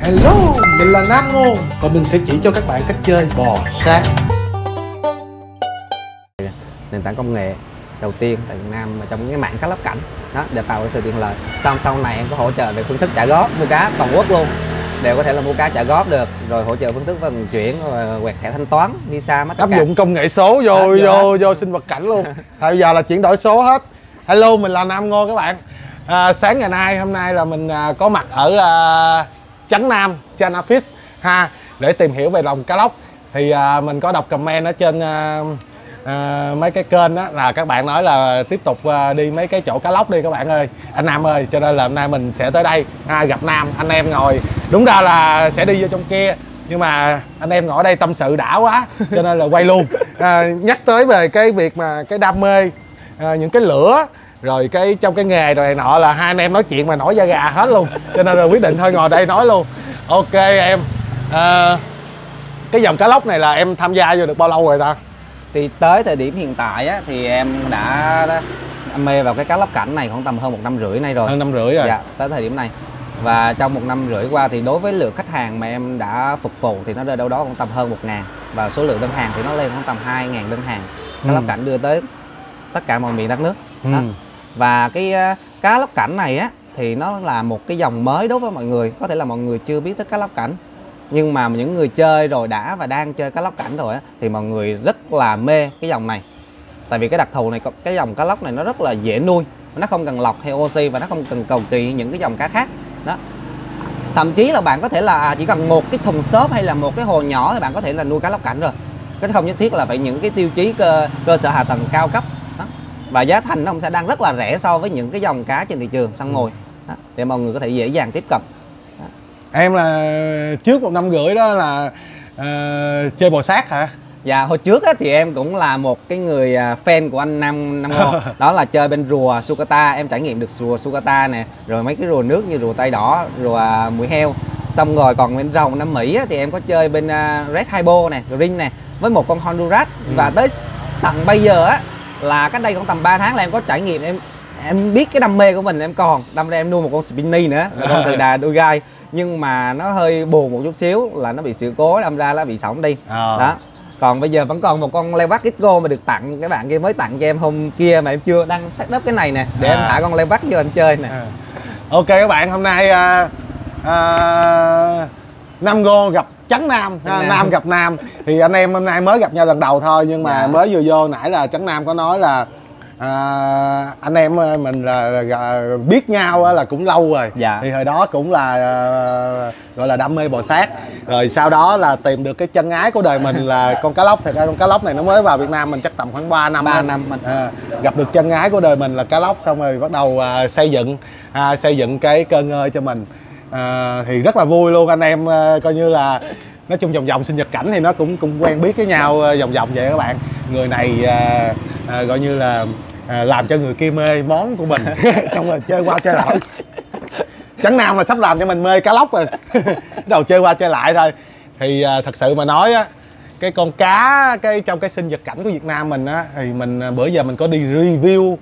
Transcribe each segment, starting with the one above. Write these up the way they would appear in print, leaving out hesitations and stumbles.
Hello, mình là Nam Ngôn và mình sẽ chỉ cho các bạn cách chơi bò sát. Nền tảng công nghệ đầu tiên tại Việt Nam mà trong cái mảng cá lóc cảnh đó để tạo cái sự tiện lợi. Sau này em có hỗ trợ về phương thức trả góp mua cá toàn quốc luôn, đều có thể là mua cá trả góp được, rồi hỗ trợ phương thức vận chuyển, rồi quẹt thẻ thanh toán, visa, áp dụng công nghệ số vô sinh vật cảnh luôn. Bây giờ là chuyển đổi số hết. Hello, mình là Nam Ngôn các bạn. Sáng ngày nay hôm nay là mình có mặt ở Trấn Nam Chana Fish ha, để tìm hiểu về dòng cá lóc. Thì mình có đọc comment ở trên mấy cái kênh đó là các bạn nói là tiếp tục đi mấy cái chỗ cá lóc đi các bạn ơi, anh Nam ơi, cho nên là hôm nay mình sẽ tới đây gặp Nam. Anh em ngồi, đúng ra là sẽ đi vô trong kia nhưng mà anh em ngồi ở đây tâm sự đã quá cho nên là quay luôn. Nhắc tới về cái việc mà cái đam mê, những cái lửa rồi cái trong cái nghề rồi này nọ là hai anh em nói chuyện mà nổi da gà hết luôn, cho nên là quyết định thôi ngồi đây nói luôn. Ok em, cái dòng cá lóc này là em tham gia vô được bao lâu rồi ta? Thì tới thời điểm hiện tại á, thì em đã mê vào cái cá lóc cảnh này khoảng tầm hơn 1 năm rưỡi nay rồi. Hơn 1 năm rưỡi rồi. Dạ, tới thời điểm này. Và trong 1 năm rưỡi qua thì đối với lượng khách hàng mà em đã phục vụ thì nó rơi đâu đó khoảng tầm hơn 1.000, và số lượng đơn hàng thì nó lên khoảng tầm 2.000 đơn hàng cá lóc cảnh đưa tới tất cả mọi miền đất nước. Và cái cá lóc cảnh này á thì nó là một cái dòng mới đối với mọi người. Có thể là mọi người chưa biết tới cá lóc cảnh, nhưng mà những người chơi rồi đã và đang chơi cá lóc cảnh rồi á thì mọi người rất là mê cái dòng này. Tại vì cái đặc thù này, cái dòng cá lóc này nó rất là dễ nuôi, nó không cần lọc hay oxy và nó không cần cầu kỳ những cái dòng cá khác đó. Thậm chí là bạn có thể là chỉ cần một cái thùng xốp hay là một cái hồ nhỏ thì bạn có thể là nuôi cá lóc cảnh rồi. Cái không nhất thiết là phải những cái tiêu chí cơ sở hạ tầng cao cấp đó. Và giá thành nó cũng sẽ đang rất là rẻ so với những cái dòng cá trên thị trường săn mồi đó, để mọi người có thể dễ dàng tiếp cận đó. Em là trước 1 năm rưỡi đó là chơi bò sát hả? Dạ, hồi trước á, thì em cũng là một cái người fan của anh Nam Ngôn. Đó là chơi bên rùa Sukata, em trải nghiệm được rùa Sukata nè, rồi mấy cái rùa nước như rùa tay đỏ, rùa mũi heo. Xong rồi còn bên rồng Nam Mỹ á, thì em có chơi bên Red Hypo nè, Ring nè, với một con Honduras. Và tới tận bây giờ á, là cách đây khoảng tầm 3 tháng là em có trải nghiệm, em biết cái đam mê của mình, em còn đâm ra em nuôi một con Spinny nữa, là con từ đà đuôi gai. Nhưng mà nó hơi buồn một chút xíu là nó bị sự cố, đâm ra nó bị sõng đi đó. Còn bây giờ vẫn còn một con Leopard Xgo mà được tặng, cái bạn kia mới tặng cho em hôm kia mà em chưa đăng set up cái này nè, để em thả con Leopard vô anh chơi nè. Ok các bạn, hôm nay Nam Ngôn gặp Trấn Nam, Nam gặp Nam. Thì anh em hôm nay mới gặp nhau lần đầu thôi, nhưng mà mới vừa vô nãy là Trấn Nam có nói là anh em mình là biết nhau là cũng lâu rồi. Thì hồi đó cũng là gọi là đam mê bò sát, rồi sau đó là tìm được cái chân ái của đời mình là con cá lóc. Thật ra con cá lóc này nó mới vào Việt Nam mình chắc tầm khoảng 3 năm. 3 năm mình gặp được chân ái của đời mình là cá lóc, xong rồi bắt đầu xây dựng cái cơ ngơi cho mình. Thì rất là vui luôn, anh em coi như là nói chung vòng sinh nhật cảnh thì nó cũng quen biết với nhau vòng vậy các bạn. Người này gọi như là làm cho người kia mê món của mình xong rồi chơi qua chơi lại. Trấn Nam là sắp làm cho mình mê cá lóc rồi đầu chơi qua chơi lại thôi. Thì thật sự mà nói á, cái con cá trong cái sinh vật cảnh của Việt Nam mình á, thì mình bữa giờ mình có đi review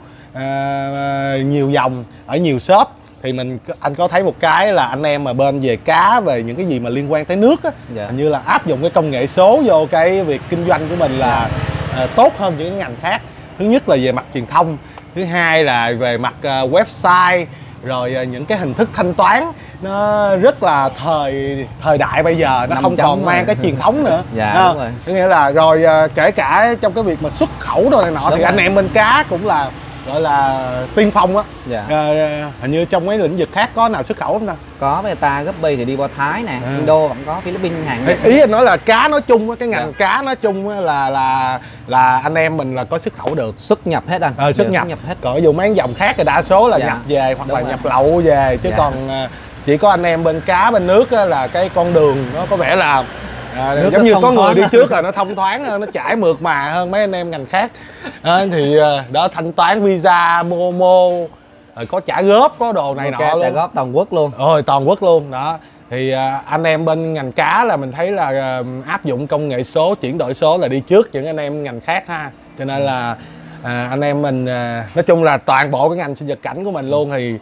nhiều dòng ở nhiều shop. Thì anh có thấy một cái là anh em mà bên về cá, về những cái gì mà liên quan tới nước á, hình như là áp dụng cái công nghệ số vô cái việc kinh doanh của mình là tốt hơn những cái ngành khác. Thứ nhất là về mặt truyền thông, thứ hai là về mặt website, rồi những cái hình thức thanh toán nó rất là thời đại bây giờ, nó không còn mang cái truyền thống nữa. Đúng rồi. Có nghĩa là rồi kể cả trong cái việc mà xuất khẩu đồ này nọ thì anh em bên cá cũng là gọi là tiên phong á. Hình như trong mấy lĩnh vực khác có nào xuất khẩu không ta? Có, bây ta Guppy thì đi qua Thái nè, Indo vẫn có, Philippines, Hàn Nhật. Ý anh nói là cá nói chung, cái ngành cá nói chung là anh em mình là có xuất khẩu được, xuất nhập hết anh. Xuất nhập hết. Còn dù mấy dòng khác thì đa số là nhập về hoặc là nhập lậu về, chứ còn chỉ có anh em bên cá bên nước á, là cái con đường nó có vẻ là giống như có người đi trước là nó thông thoáng hơn, nó chảy mượt mà hơn mấy anh em ngành khác. Thì đó, thanh toán visa, Momo, có trả góp, có đồ này nọ luôn. Trả góp toàn quốc luôn. Toàn quốc luôn đó. Thì anh em bên ngành cá là mình thấy là áp dụng công nghệ số, chuyển đổi số là đi trước những anh em ngành khác ha. Cho nên là anh em mình nói chung là toàn bộ cái ngành sinh vật cảnh của mình luôn thì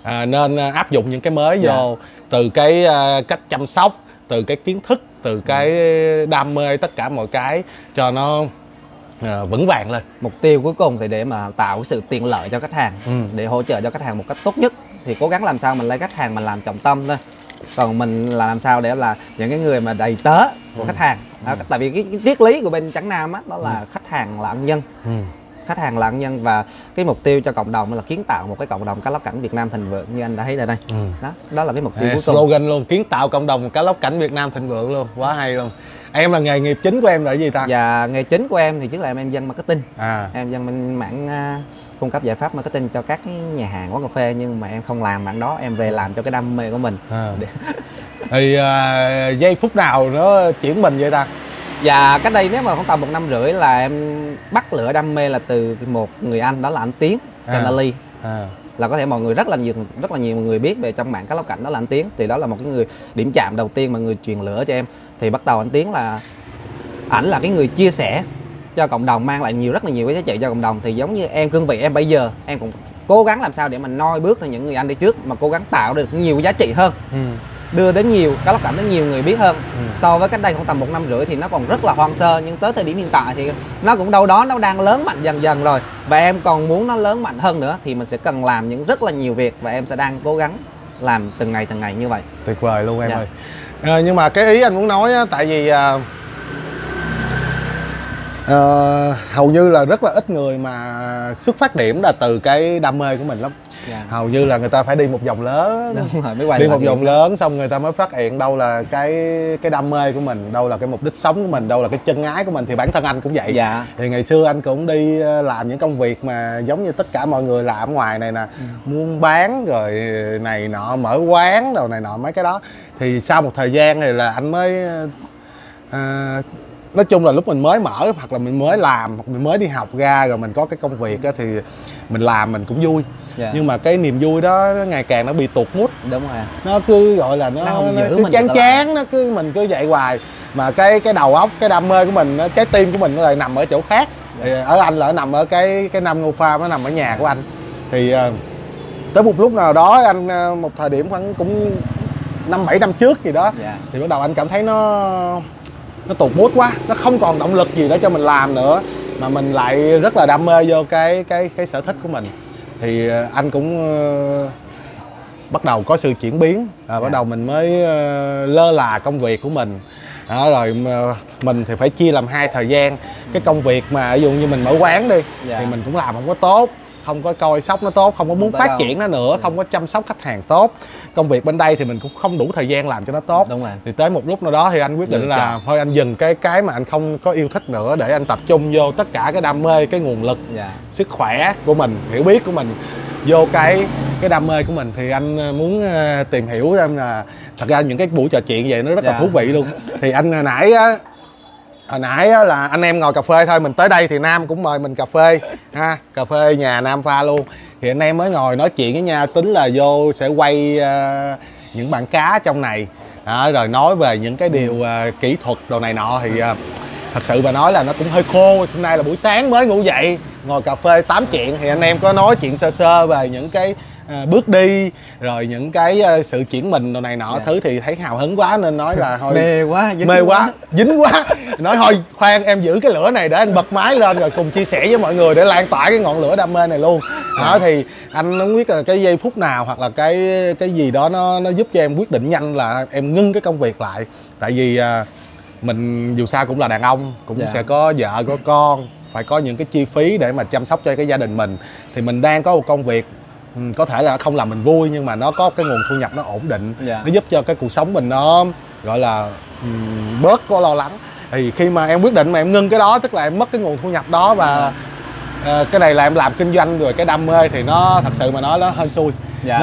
nên áp dụng những cái mới vô, từ cái cách chăm sóc, từ cái kiến thức, từ cái đam mê, tất cả mọi cái cho nó vững vàng lên. Mục tiêu cuối cùng thì để mà tạo cái sự tiện lợi cho khách hàng, để hỗ trợ cho khách hàng một cách tốt nhất, thì cố gắng làm sao mình lấy khách hàng mình làm trọng tâm thôi. Còn mình là làm sao để là những cái người mà đầy tớ của khách hàng. Tại vì cái triết lý của bên Trắng Nam đó là khách hàng là ân nhân. Khách hàng là ân nhân, và cái mục tiêu cho cộng đồng là kiến tạo một cái cộng đồng cá lóc cảnh Việt Nam thịnh vượng như anh đã thấy ở đây. Đó là cái mục tiêu cuối cùng. Slogan luôn, kiến tạo cộng đồng cá lóc cảnh Việt Nam thịnh vượng luôn, quá hay luôn. Em là nghề nghiệp chính của em là cái gì ta? Dạ, nghề chính của em thì chính là em dân marketing. Em dân mảng cung cấp giải pháp marketing cho các cái nhà hàng, quán cà phê, nhưng mà em không làm mảng đó, em về làm cho cái đam mê của mình. Thì giây phút nào nó chuyển mình vậy ta? Dạ, cách đây nếu mà khoảng tầm 1 năm rưỡi là em bắt lửa đam mê là từ một người anh, đó là anh Tiến Canali. Là có thể mọi người rất là nhiều người biết về trong mạng cá lóc cảnh, đó là anh Tiến. Thì đó là một cái người điểm chạm đầu tiên mà người truyền lửa cho em. Thì bắt đầu anh Tiến là ảnh là cái người chia sẻ cho cộng đồng, mang lại rất là nhiều cái giá trị cho cộng đồng. Thì giống như em, cương vị em bây giờ em cũng cố gắng làm sao để mà noi bước theo những người anh đi trước, mà cố gắng tạo được nhiều giá trị hơn, đưa đến nhiều cá lóc cảnh đến nhiều người biết hơn. So với cách đây khoảng tầm 1 năm rưỡi thì nó còn rất là hoang sơ, nhưng tới thời điểm hiện tại thì nó cũng đâu đó nó đang lớn mạnh dần dần rồi, và em còn muốn nó lớn mạnh hơn nữa thì mình sẽ cần làm rất là nhiều việc, và em sẽ đang cố gắng làm từng ngày như vậy. Tuyệt vời luôn em ơi. Nhưng mà cái ý anh muốn nói á, tại vì hầu như là rất là ít người mà xuất phát điểm là từ cái đam mê của mình lắm. Hầu như là người ta phải đi một vòng lớn. Đúng rồi, mới quay đi một vòng lớn xong người ta mới phát hiện đâu là cái đam mê của mình, đâu là cái mục đích sống của mình, đâu là cái chân ái của mình. Thì bản thân anh cũng vậy. Thì ngày xưa anh cũng đi làm những công việc mà giống như tất cả mọi người làm ở ngoài này nè, buôn bán rồi này nọ, mở quán đồ này nọ mấy cái đó. Thì sau một thời gian thì là anh mới nói chung là lúc mình mới mở, hoặc là mình mới làm, hoặc mình mới đi học ra rồi mình có cái công việc á, thì mình làm mình cũng vui. Nhưng mà cái niềm vui đó nó ngày càng nó bị tụt mút. Đúng rồi. Nó cứ gọi là nó cứ chán, nó cứ mình cứ vậy hoài. Mà cái đầu óc, cái đam mê của mình, trái tim của mình nó lại nằm ở chỗ khác. Thì ở anh là nằm ở cái Nam Ngô Farm, nó nằm ở nhà của anh. Thì tới một lúc nào đó anh, một thời điểm khoảng cũng 5-7 năm trước gì đó, thì bắt đầu anh cảm thấy nó tụt mút quá, nó không còn động lực gì để cho mình làm nữa, mà mình lại rất là đam mê vô cái sở thích của mình. Thì anh cũng bắt đầu có sự chuyển biến, bắt đầu mình mới lơ là công việc của mình. Rồi mình thì phải chia làm hai thời gian. Cái công việc mà ví dụ như mình mở quán đi, thì mình cũng làm không có tốt, không có coi sóc nó tốt, không có muốn phát triển nó nữa, không có chăm sóc khách hàng tốt. Công việc bên đây thì mình cũng không đủ thời gian làm cho nó tốt. Thì tới một lúc nào đó thì anh quyết định là thôi anh dừng cái mà anh không có yêu thích nữa, để anh tập trung vô tất cả cái đam mê, cái nguồn lực, sức khỏe của mình, hiểu biết của mình vô cái đam mê của mình. Thì anh muốn tìm hiểu em là thật ra những cái buổi trò chuyện vậy nó rất là thú vị luôn. Thì anh hồi nãy là anh em ngồi cà phê thôi, mình tới đây thì Nam cũng mời mình cà phê ha, cà phê nhà Nam pha luôn. Thì anh em mới ngồi nói chuyện với nhau, tính là vô sẽ quay những bạn cá trong này, rồi nói về những cái điều kỹ thuật đồ này nọ. Thì thật sự mà nói là nó cũng hơi khô. Hôm nay là buổi sáng mới ngủ dậy, ngồi cà phê tám chuyện, thì anh em có nói chuyện sơ sơ về những cái bước đi, rồi những cái sự chuyển mình đồ này nọ thứ. Thì thấy hào hứng quá nên nói là thôi mê quá, dính quá nói thôi khoan em giữ cái lửa này để anh bật máy lên rồi cùng chia sẻ với mọi người để lan tỏa cái ngọn lửa đam mê này luôn. Thì anh không biết là cái giây phút nào hoặc là cái gì đó nó giúp cho em quyết định nhanh là em ngưng cái công việc lại. Tại vì mình dù sao cũng là đàn ông, cũng sẽ có vợ có con, phải có những cái chi phí để mà chăm sóc cho cái gia đình mình. Thì mình đang có một công việc có thể là không làm mình vui, nhưng mà nó có cái nguồn thu nhập nó ổn định, nó giúp cho cái cuộc sống mình nó gọi là bớt có lo lắng. Thì khi mà em quyết định mà em ngưng cái đó, tức là em mất cái nguồn thu nhập đó, và cái này là em làm kinh doanh rồi, cái đam mê thì nó thật sự mà nói nó hên xui.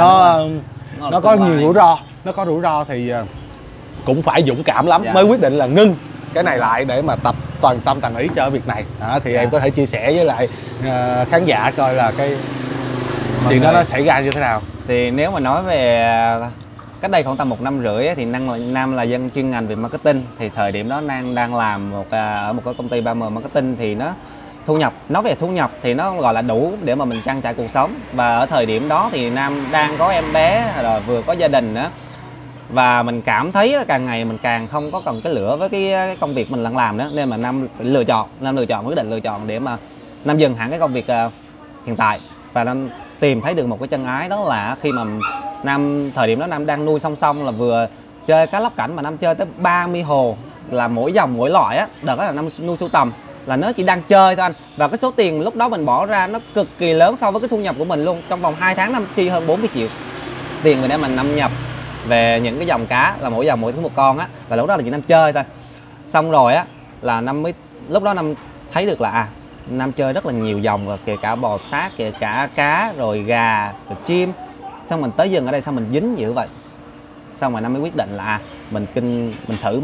Nó có nhiều rủi ro, thì cũng phải dũng cảm lắm mới quyết định là ngưng cái này lại để mà tập toàn tâm toàn ý cho việc này. Thì em có thể chia sẻ với lại khán giả coi là cái chuyện đó nó xảy ra như thế nào. Thì nếu mà nói về cách đây khoảng tầm 1 năm rưỡi thì Nam là dân chuyên ngành về marketing. Thì thời điểm đó đang làm ở một cái công ty 3M Marketing. Thì thu nhập, nói về thu nhập thì nó gọi là đủ để mà mình trang trải cuộc sống. Và ở thời điểm đó thì Nam đang có em bé rồi vừa có gia đình nữa, và mình cảm thấy càng ngày mình càng không có còn cái lửa với cái công việc mình đang làm nữa, nên mà Nam phải quyết định lựa chọn để mà Nam dừng hẳn cái công việc hiện tại, và Nam tìm thấy được một cái chân ái. Đó là khi mà Nam thời điểm đó Nam đang nuôi song song là vừa chơi cá lóc cảnh, mà Nam chơi tới 30 hồ, là mỗi dòng mỗi loại á. Đợt đó là Nam nuôi sưu tầm, là nó chỉ đang chơi thôi anh, và cái số tiền lúc đó mình bỏ ra nó cực kỳ lớn so với cái thu nhập của mình luôn. Trong vòng 2 tháng Nam chi hơn 40 triệu tiền về để mình Nam nhập về những cái dòng cá, là mỗi dòng mỗi thứ một con á, và lúc đó là chỉ Nam chơi thôi. Xong rồi á là Nam mới lúc đó Nam thấy được là Nam chơi rất là nhiều dòng rồi, kể cả bò sát, kể cả cá, rồi gà, rồi chim. Xong mình tới dừng ở đây sao mình dính dữ vậy. Xong rồi Nam mới quyết định là mình kinh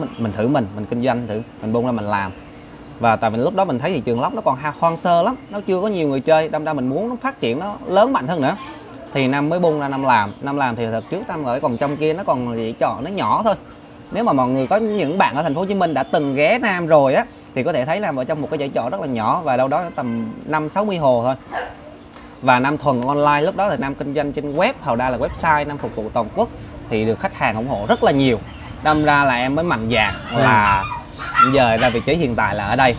doanh thử, mình bung ra mình làm. Và tại vì lúc đó mình thấy thị trường lóc nó còn hoang sơ lắm, nó chưa có nhiều người chơi, đâm ra mình muốn nó phát triển, nó lớn mạnh hơn nữa, thì Nam mới bung ra Nam làm. Thì thật trước Nam ở còn trong kia nó còn dạy trò nó nhỏ thôi. Nếu mà mọi người có những bạn ở thành phố Hồ Chí Minh đã từng ghé Nam rồi á thì có thể thấy Nam ở trong một cái dãy trọ rất là nhỏ, và đâu đó tầm 50-60 hồ thôi. Và Nam thuần online, lúc đó thì Nam kinh doanh trên web, hầu đây là website, Nam phục vụ toàn quốc thì được khách hàng ủng hộ rất là nhiều. Đâm ra là em mới mạnh dạn là giờ ra vị trí hiện tại là ở đây,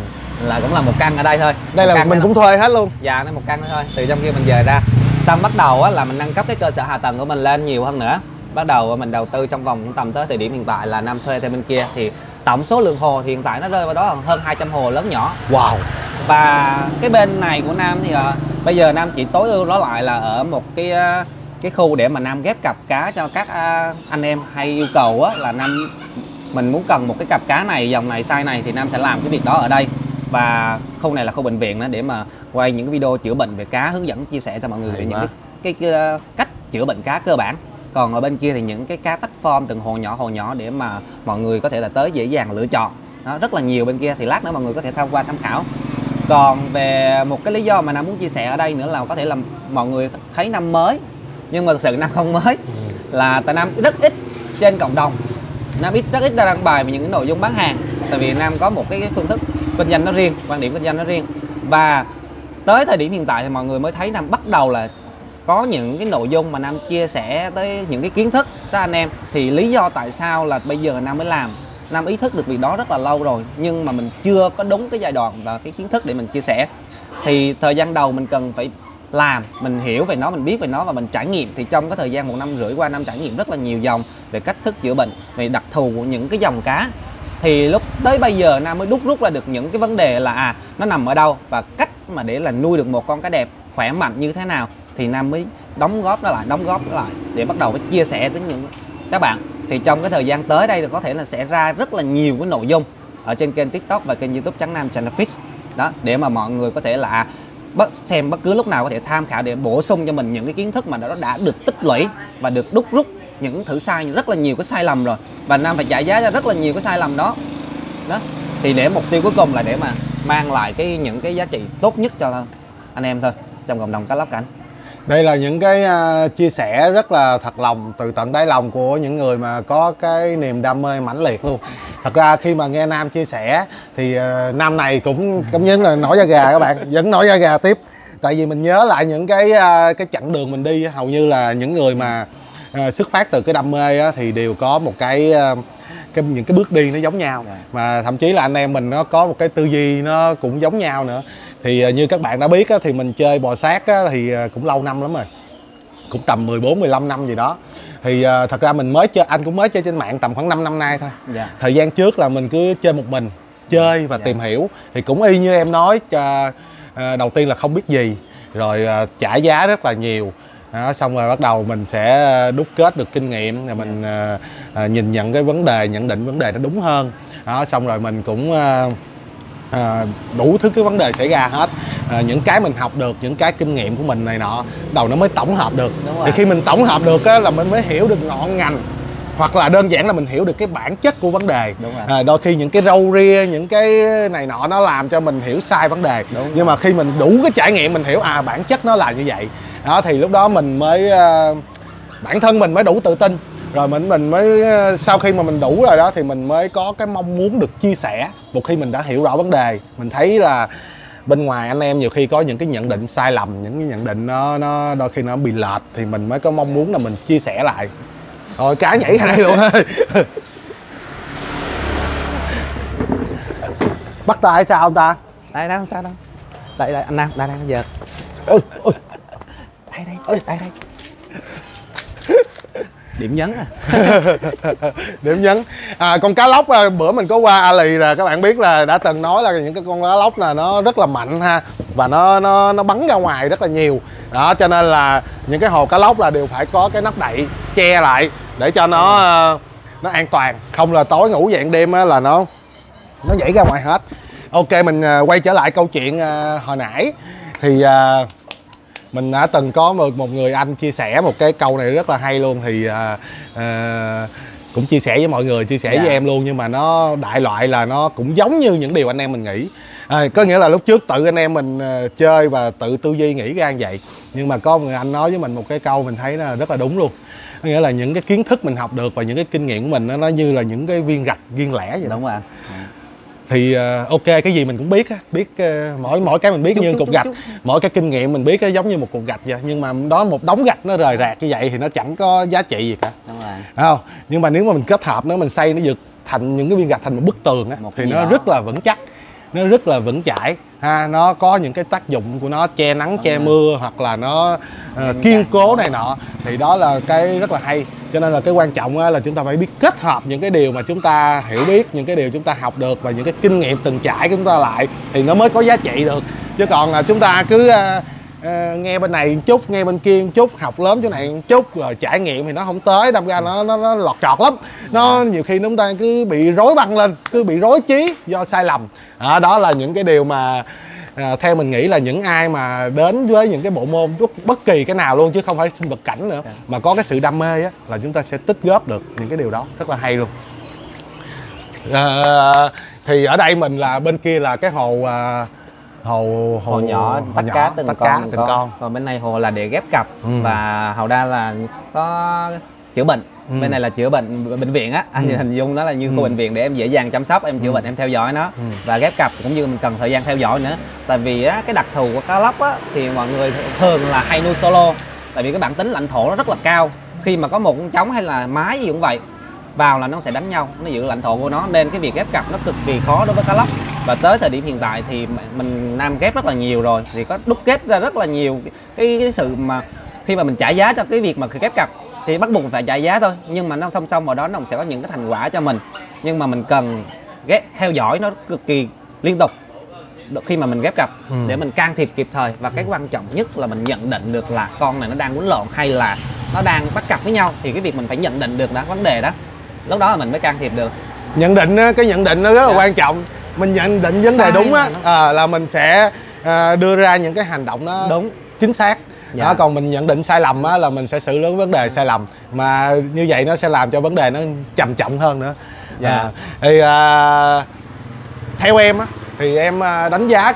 là cũng là một căn ở đây thôi. Đây là mình cũng thuê hết luôn. Dạ, đây một căn thôi. Từ trong kia mình về ra, xong bắt đầu á, là mình nâng cấp cái cơ sở hạ tầng của mình lên nhiều hơn nữa. Bắt đầu mình đầu tư trong vòng tầm tới thời điểm hiện tại là Nam thuê thêm bên kia, thì tổng số lượng hồ thì hiện tại nó rơi vào đó hơn 200 hồ lớn nhỏ. Wow. Và cái bên này của Nam thì bây giờ Nam chỉ tối ưu nó lại là ở một cái khu để mà Nam ghép cặp cá cho các anh em hay yêu cầu á, là mình muốn cần một cái cặp cá này, dòng này, size này, thì Nam sẽ làm cái việc đó ở đây. Và khu này là khu bệnh viện đó, để mà quay những cái video chữa bệnh về cá, hướng dẫn chia sẻ cho mọi người về những cái cách chữa bệnh cá cơ bản. Còn ở bên kia thì những cái cá tách form từng hồ nhỏ để mà mọi người có thể là tới dễ dàng lựa chọn. Đó, rất là nhiều bên kia, thì lát nữa mọi người có thể tham quan tham khảo. Còn về một cái lý do mà Nam muốn chia sẻ ở đây nữa là có thể là mọi người thấy Nam mới, nhưng mà thực sự Nam không mới. Là tại Nam rất ít trên cộng đồng, Nam rất ít đăng bài về những cái nội dung bán hàng, tại vì Nam có một cái phương thức kinh doanh nó riêng, quan điểm kinh doanh nó riêng. Và tới thời điểm hiện tại thì mọi người mới thấy Nam bắt đầu là có những cái nội dung mà Nam chia sẻ tới những cái kiến thức tới anh em. Thì lý do tại sao là bây giờ Nam mới làm, Nam ý thức được việc đó rất là lâu rồi, nhưng mà mình chưa có đúng cái giai đoạn và cái kiến thức để mình chia sẻ. Thì thời gian đầu mình cần phải làm, mình hiểu về nó, mình biết về nó và mình trải nghiệm. Thì trong cái thời gian 1 năm rưỡi qua, Nam trải nghiệm rất là nhiều dòng về cách thức chữa bệnh, về đặc thù của những cái dòng cá. Thì lúc tới bây giờ Nam mới rút ra được những cái vấn đề là nó nằm ở đâu, và cách mà để là nuôi được một con cá đẹp khỏe mạnh như thế nào. Thì Nam mới đóng góp nó lại để bắt đầu mới chia sẻ đến những các bạn. Thì trong cái thời gian tới đây thì có thể là sẽ ra rất là nhiều cái nội dung ở trên kênh TikTok và kênh YouTube Trắng Nam Channel Fish đó, để mà mọi người có thể là xem bất cứ lúc nào có thể tham khảo để bổ sung cho mình những cái kiến thức mà nó đã được tích lũy và được đúc rút những thử sai rất là nhiều cái sai lầm rồi, và Nam phải trả giá cho rất là nhiều cái sai lầm đó. Thì để mục tiêu cuối cùng là để mà mang lại những cái giá trị tốt nhất cho anh em thôi trong cộng đồng cá lóc cảnh. Đây là những cái chia sẻ rất là thật lòng từ tận đáy lòng của những người mà có cái niềm đam mê mãnh liệt luôn. Thật ra khi mà nghe Nam chia sẻ thì Nam này cũng cảm nhận là nổi da gà các bạn, vẫn nổi da gà tiếp. Tại vì mình nhớ lại những cái chặng đường mình đi, hầu như là những người mà xuất phát từ cái đam mê á, thì đều có một những cái bước đi nó giống nhau, mà thậm chí là anh em mình nó có một cái tư duy nó cũng giống nhau nữa. Thì như các bạn đã biết á, thì mình chơi bò sát á, thì cũng lâu năm lắm rồi, cũng tầm 14-15 năm gì đó. Thì thật ra mình mới chơi, anh cũng mới chơi trên mạng tầm khoảng 5 năm nay thôi. Thời gian trước là mình cứ chơi một mình, chơi và tìm hiểu. Thì cũng y như em nói, đầu tiên là không biết gì, rồi trả giá rất là nhiều. Đó, xong rồi bắt đầu mình sẽ đúc kết được kinh nghiệm, rồi mình nhìn nhận cái vấn đề, nhận định vấn đề nó đúng hơn. Đó, xong rồi mình cũng đủ thứ cái vấn đề xảy ra hết. Những cái mình học được, những cái kinh nghiệm của mình này nọ, đầu nó mới tổng hợp được. Thì khi mình tổng hợp được á, là mình mới hiểu được ngọn ngành, hoặc là đơn giản là mình hiểu được cái bản chất của vấn đề. Đôi khi những cái râu ria, những cái này nọ nó làm cho mình hiểu sai vấn đề. Nhưng mà khi mình đủ cái trải nghiệm, mình hiểu bản chất nó là như vậy đó, thì lúc đó mình mới bản thân mình mới đủ tự tin. Rồi mình mới sau khi mà mình đủ rồi đó thì mình mới có cái mong muốn được chia sẻ. Một khi mình đã hiểu rõ vấn đề, mình thấy là bên ngoài anh em nhiều khi có những cái nhận định sai lầm, những cái nhận định nó đôi khi nó bị lệch, thì mình mới có mong muốn là mình chia sẻ lại. Rồi cá nhảy ra đây luôn thôi. Bắt tay sao không ta? Đây không sao đâu. Đây anh Nam, đây giờ. Ôi. Đây. Điểm nhấn à. Điểm nhấn. Con cá lóc bữa mình có qua A Lì là các bạn biết là đã từng nói là những cái con cá lóc là nó rất là mạnh ha, và nó bắn ra ngoài rất là nhiều đó, cho nên là những cái hồ cá lóc là đều phải có cái nắp đậy che lại để cho nó an toàn, không là tối ngủ dậy đêm là nó nhảy ra ngoài hết. Ok, mình quay trở lại câu chuyện hồi nãy thì mình đã từng có một người anh chia sẻ một cái câu này rất là hay luôn, thì cũng chia sẻ với mọi người, chia sẻ với em luôn, nhưng mà nó đại loại là nó cũng giống như những điều anh em mình nghĩ. Có nghĩa là lúc trước tự anh em mình chơi và tự tư duy nghĩ ra như vậy, nhưng mà có một người anh nói với mình một cái câu mình thấy nó rất là đúng luôn. Có nghĩa là những cái kiến thức mình học được và những cái kinh nghiệm của mình nó như là những cái viên gạch riêng lẻ vậy. Đúng rồi. Thì ok, cái gì mình cũng biết á, biết mỗi cái mình biết như cục gạch, mỗi cái kinh nghiệm mình biết giống như một cục gạch vậy, nhưng mà đó một đống gạch nó rời rạc như vậy thì nó chẳng có giá trị gì cả. Đúng rồi. Phải không? Nhưng mà nếu mà mình kết hợp nó, mình xây nó dựng thành những cái viên gạch thành một bức tường á, thì nó rất là vững chắc, nó rất là vững chãi ha, nó có những cái tác dụng của nó che nắng che mưa, hoặc là nó kiên cố này nọ, thì đó là cái rất là hay. Cho nên là cái quan trọng là chúng ta phải biết kết hợp những cái điều mà chúng ta hiểu biết, những cái điều chúng ta học được và những cái kinh nghiệm từng trải của chúng ta lại, thì nó mới có giá trị được. Chứ còn là chúng ta cứ nghe bên này một chút, nghe bên kia một chút, học lớn chỗ này một chút, rồi trải nghiệm thì nó không tới, đâm ra nó lọt chọt lắm. Nó nhiều khi chúng ta cứ bị rối băng lên, cứ bị rối trí do sai lầm. Đó là những cái điều mà theo mình nghĩ là những ai mà đến với những cái bộ môn bất kỳ cái nào luôn, chứ không phải sinh vật cảnh nữa, mà có cái sự đam mê á, là chúng ta sẽ tích góp được những cái điều đó, rất là hay luôn. Thì ở đây mình là bên kia là cái hồ nhỏ tách cá từng con. Còn bên này hồ là để ghép cặp, và hầu đa là có chữa bệnh. Bên này là chữa bệnh viện á, anh hình dung nó là như khu bệnh viện để em dễ dàng chăm sóc, em chữa bệnh, em theo dõi nó. Và ghép cặp cũng như mình cần thời gian theo dõi nữa. Tại vì á, cái đặc thù của cá lóc á, thì mọi người thường là hay nuôi solo. Tại vì cái bản tính lãnh thổ nó rất là cao. Khi mà có một con trống hay là mái gì cũng vậy, vào là nó sẽ đánh nhau, nó giữ lãnh thổ của nó, nên cái việc ghép cặp nó cực kỳ khó đối với cá lóc. Và tới thời điểm hiện tại thì mình Nam ghép rất là nhiều rồi, thì có đúc kết ra rất là nhiều cái sự mà khi mà mình trả giá cho cái việc mà ghép cặp thì bắt buộc phải trả giá thôi, nhưng mà nó song song vào đó nó sẽ có những cái thành quả cho mình, nhưng mà mình cần theo dõi nó cực kỳ liên tục khi mà mình ghép cặp để mình can thiệp kịp thời. Và cái quan trọng nhất là mình nhận định được là con này nó đang quýnh lộn hay là nó đang bắt cặp với nhau, thì cái việc mình phải nhận định được đó vấn đề đó, lúc đó là mình mới can thiệp được. Nhận định cái nhận định nó rất là quan trọng. Mình nhận định vấn đề đúng á, là mình sẽ đưa ra những cái hành động nó đúng chính xác. Còn mình nhận định sai lầm á, là mình sẽ xử lý vấn đề sai lầm, mà như vậy nó sẽ làm cho vấn đề nó trầm trọng hơn nữa. Thì theo em á, thì em đánh giá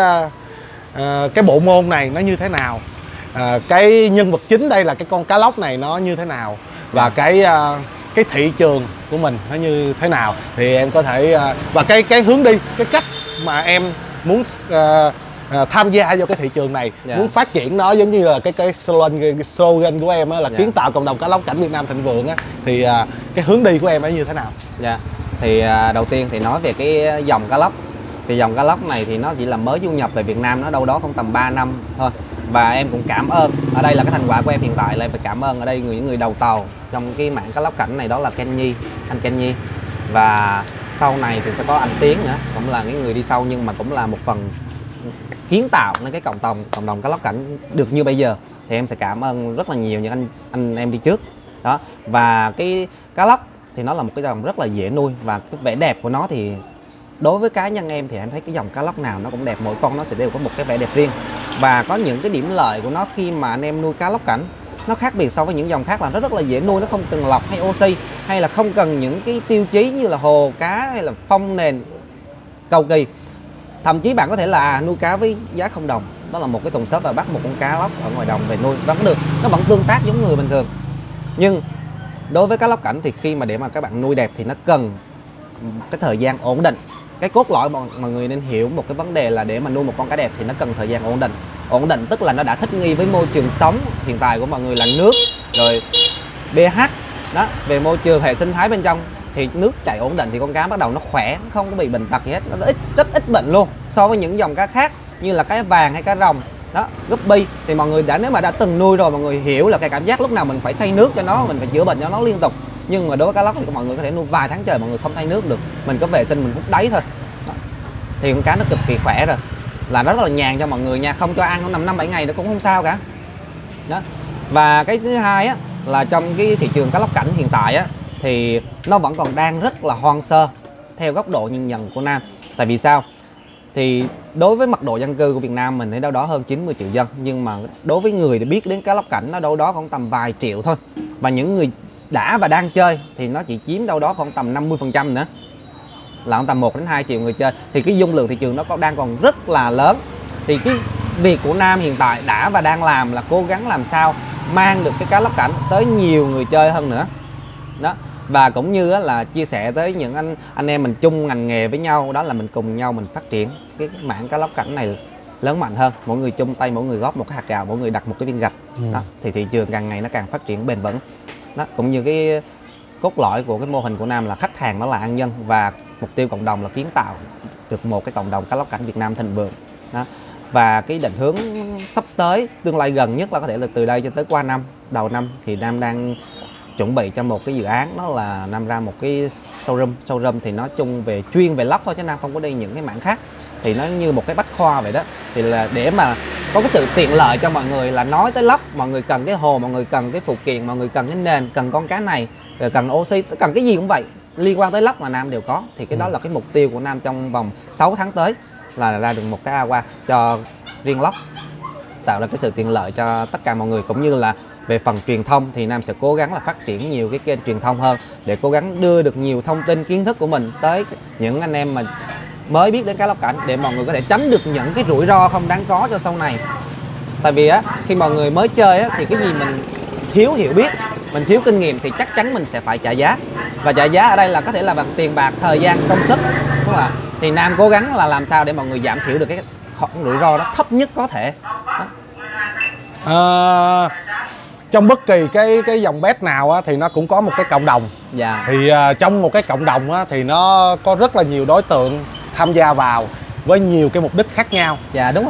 cái bộ môn này nó như thế nào, cái nhân vật chính đây là cái con cá lóc này nó như thế nào, và cái thị trường của mình nó như thế nào, thì em có thể và cái hướng đi, cái cách mà em muốn tham gia vào cái thị trường này, muốn phát triển nó, giống như là cái slogan của em á, là kiến tạo cộng đồng cá lóc cảnh Việt Nam thịnh vượng á, thì cái hướng đi của em nó như thế nào? Thì đầu tiên thì nói về cái dòng cá lóc, thì dòng cá lóc này thì nó chỉ là mới du nhập về Việt Nam, nó đâu đó không tầm 3 năm thôi. Và em cũng cảm ơn, ở đây là cái thành quả của em hiện tại là em phải cảm ơn ở đây những người đầu tàu trong cái mảng cá lóc cảnh này, đó là anh Kenny, và sau này thì sẽ có anh Tiến nữa, cũng là những người đi sau, nhưng mà cũng là một phần kiến tạo nên cái cộng đồng cá lóc cảnh được như bây giờ. Thì em sẽ cảm ơn rất là nhiều những anh em đi trước đó. Và cái cá lóc thì nó là một cái dòng rất là dễ nuôi, và cái vẻ đẹp của nó thì đối với cá nhân em thì em thấy cái dòng cá lóc nào nó cũng đẹp, mỗi con nó sẽ đều có một cái vẻ đẹp riêng. Và có những cái điểm lợi của nó khi mà anh em nuôi cá lóc cảnh, nó khác biệt so với những dòng khác là nó rất là dễ nuôi, nó không cần lọc hay oxy, hay là không cần những cái tiêu chí như là hồ cá hay là phong nền cầu kỳ. Thậm chí bạn có thể là nuôi cá với giá 0 đồng, đó là một cái thùng xốp và bắt một con cá lóc ở ngoài đồng về nuôi vẫn được, nó vẫn tương tác giống người bình thường. Nhưng đối với cá lóc cảnh thì khi mà để mà các bạn nuôi đẹp thì nó cần cái thời gian ổn định. Cái cốt lõi mọi người nên hiểu một cái vấn đề là để mà nuôi một con cá đẹp thì nó cần thời gian ổn định. Ổn định tức là nó đã thích nghi với môi trường sống hiện tại của mọi người là nước, rồi pH đó, về môi trường hệ sinh thái bên trong thì nước chảy ổn định thì con cá bắt đầu nó khỏe, nó không có bị bệnh tật gì hết, nó rất ít bệnh luôn so với những dòng cá khác như là cá vàng hay cá rồng đó, guppy. Thì mọi người nếu mà đã từng nuôi rồi, mọi người hiểu là cái cảm giác lúc nào mình phải thay nước cho nó, mình phải chữa bệnh cho nó liên tục. Nhưng mà đối với cá lóc thì mọi người có thể nuôi vài tháng trời mọi người không thay nước được, mình có vệ sinh mình hút đáy thôi đó. Thì con cá nó cực kỳ khỏe rồi, là nó rất là nhàn cho mọi người nha, không cho ăn 5-7 ngày nó cũng không sao cả đó. Và cái thứ hai á, là trong cái thị trường cá lóc cảnh hiện tại á, thì nó vẫn còn đang rất là hoang sơ theo góc độ nhìn nhận của Nam. Tại vì sao? Thì đối với mật độ dân cư của Việt Nam mình thì đâu đó hơn 90 triệu dân, nhưng mà đối với người để biết đến cá lóc cảnh nó đâu đó khoảng tầm vài triệu thôi. Và những người đã và đang chơi thì nó chỉ chiếm đâu đó khoảng tầm 50% nữa, là khoảng tầm 1-2 triệu người chơi. Thì cái dung lượng thị trường nó đang còn rất là lớn. Thì cái việc của Nam hiện tại đã và đang làm là cố gắng làm sao mang được cái cá lóc cảnh tới nhiều người chơi hơn nữa đó. Và cũng như là chia sẻ tới những anh em mình chung ngành nghề với nhau, đó là mình cùng nhau mình phát triển cái mảng cá lóc cảnh này lớn mạnh hơn. Mỗi người chung tay, mỗi người góp một cái hạt gạo, mỗi người đặt một cái viên gạch đó. Thì thị trường càng ngày nó càng phát triển bền vững đó. Cũng như cái cốt lõi của cái mô hình của Nam là khách hàng đó là an nhân, và mục tiêu cộng đồng là kiến tạo được một cái cộng đồng cá lóc cảnh Việt Nam thịnh vượng đó. Và cái định hướng sắp tới, tương lai gần nhất là có thể là từ đây cho tới qua năm, đầu năm thì Nam đang chuẩn bị cho một cái dự án, đó là Nam ra một cái showroom thì nó chung về chuyên về lóc thôi, chứ Nam không có đi những cái mảng khác. Thì nó như một cái bách khoa vậy đó, thì là để mà có cái sự tiện lợi cho mọi người, là nói tới lóc mọi người cần cái hồ, mọi người cần cái phụ kiện, mọi người cần cái nền, cần con cá này, rồi cần oxy, cần cái gì cũng vậy liên quan tới lóc mà Nam đều có. Thì cái đó là cái mục tiêu của Nam trong vòng 6 tháng tới, là ra được một cái aqua cho riêng lóc, tạo ra cái sự tiện lợi cho tất cả mọi người. Cũng như là về phần truyền thông thì Nam sẽ cố gắng là phát triển nhiều cái kênh truyền thông hơn, để cố gắng đưa được nhiều thông tin kiến thức của mình tới những anh em mà mới biết đến cá lóc cảnh, để mọi người có thể tránh được những cái rủi ro không đáng có cho sau này. Tại vì á, khi mọi người mới chơi á, thì cái gì mình thiếu hiểu biết, mình thiếu kinh nghiệm thì chắc chắn mình sẽ phải trả giá. Và trả giá ở đây là có thể là bằng tiền bạc, thời gian, công sức, đúng không ạ? Thì Nam cố gắng là làm sao để mọi người giảm thiểu được cái khoản rủi ro đó thấp nhất có thể đó. Trong bất kỳ cái dòng bet nào á, thì nó cũng có một cái cộng đồng. Dạ. Thì trong một cái cộng đồng á, thì nó có rất là nhiều đối tượng tham gia vào với nhiều cái mục đích khác nhau. Dạ đúng rồi.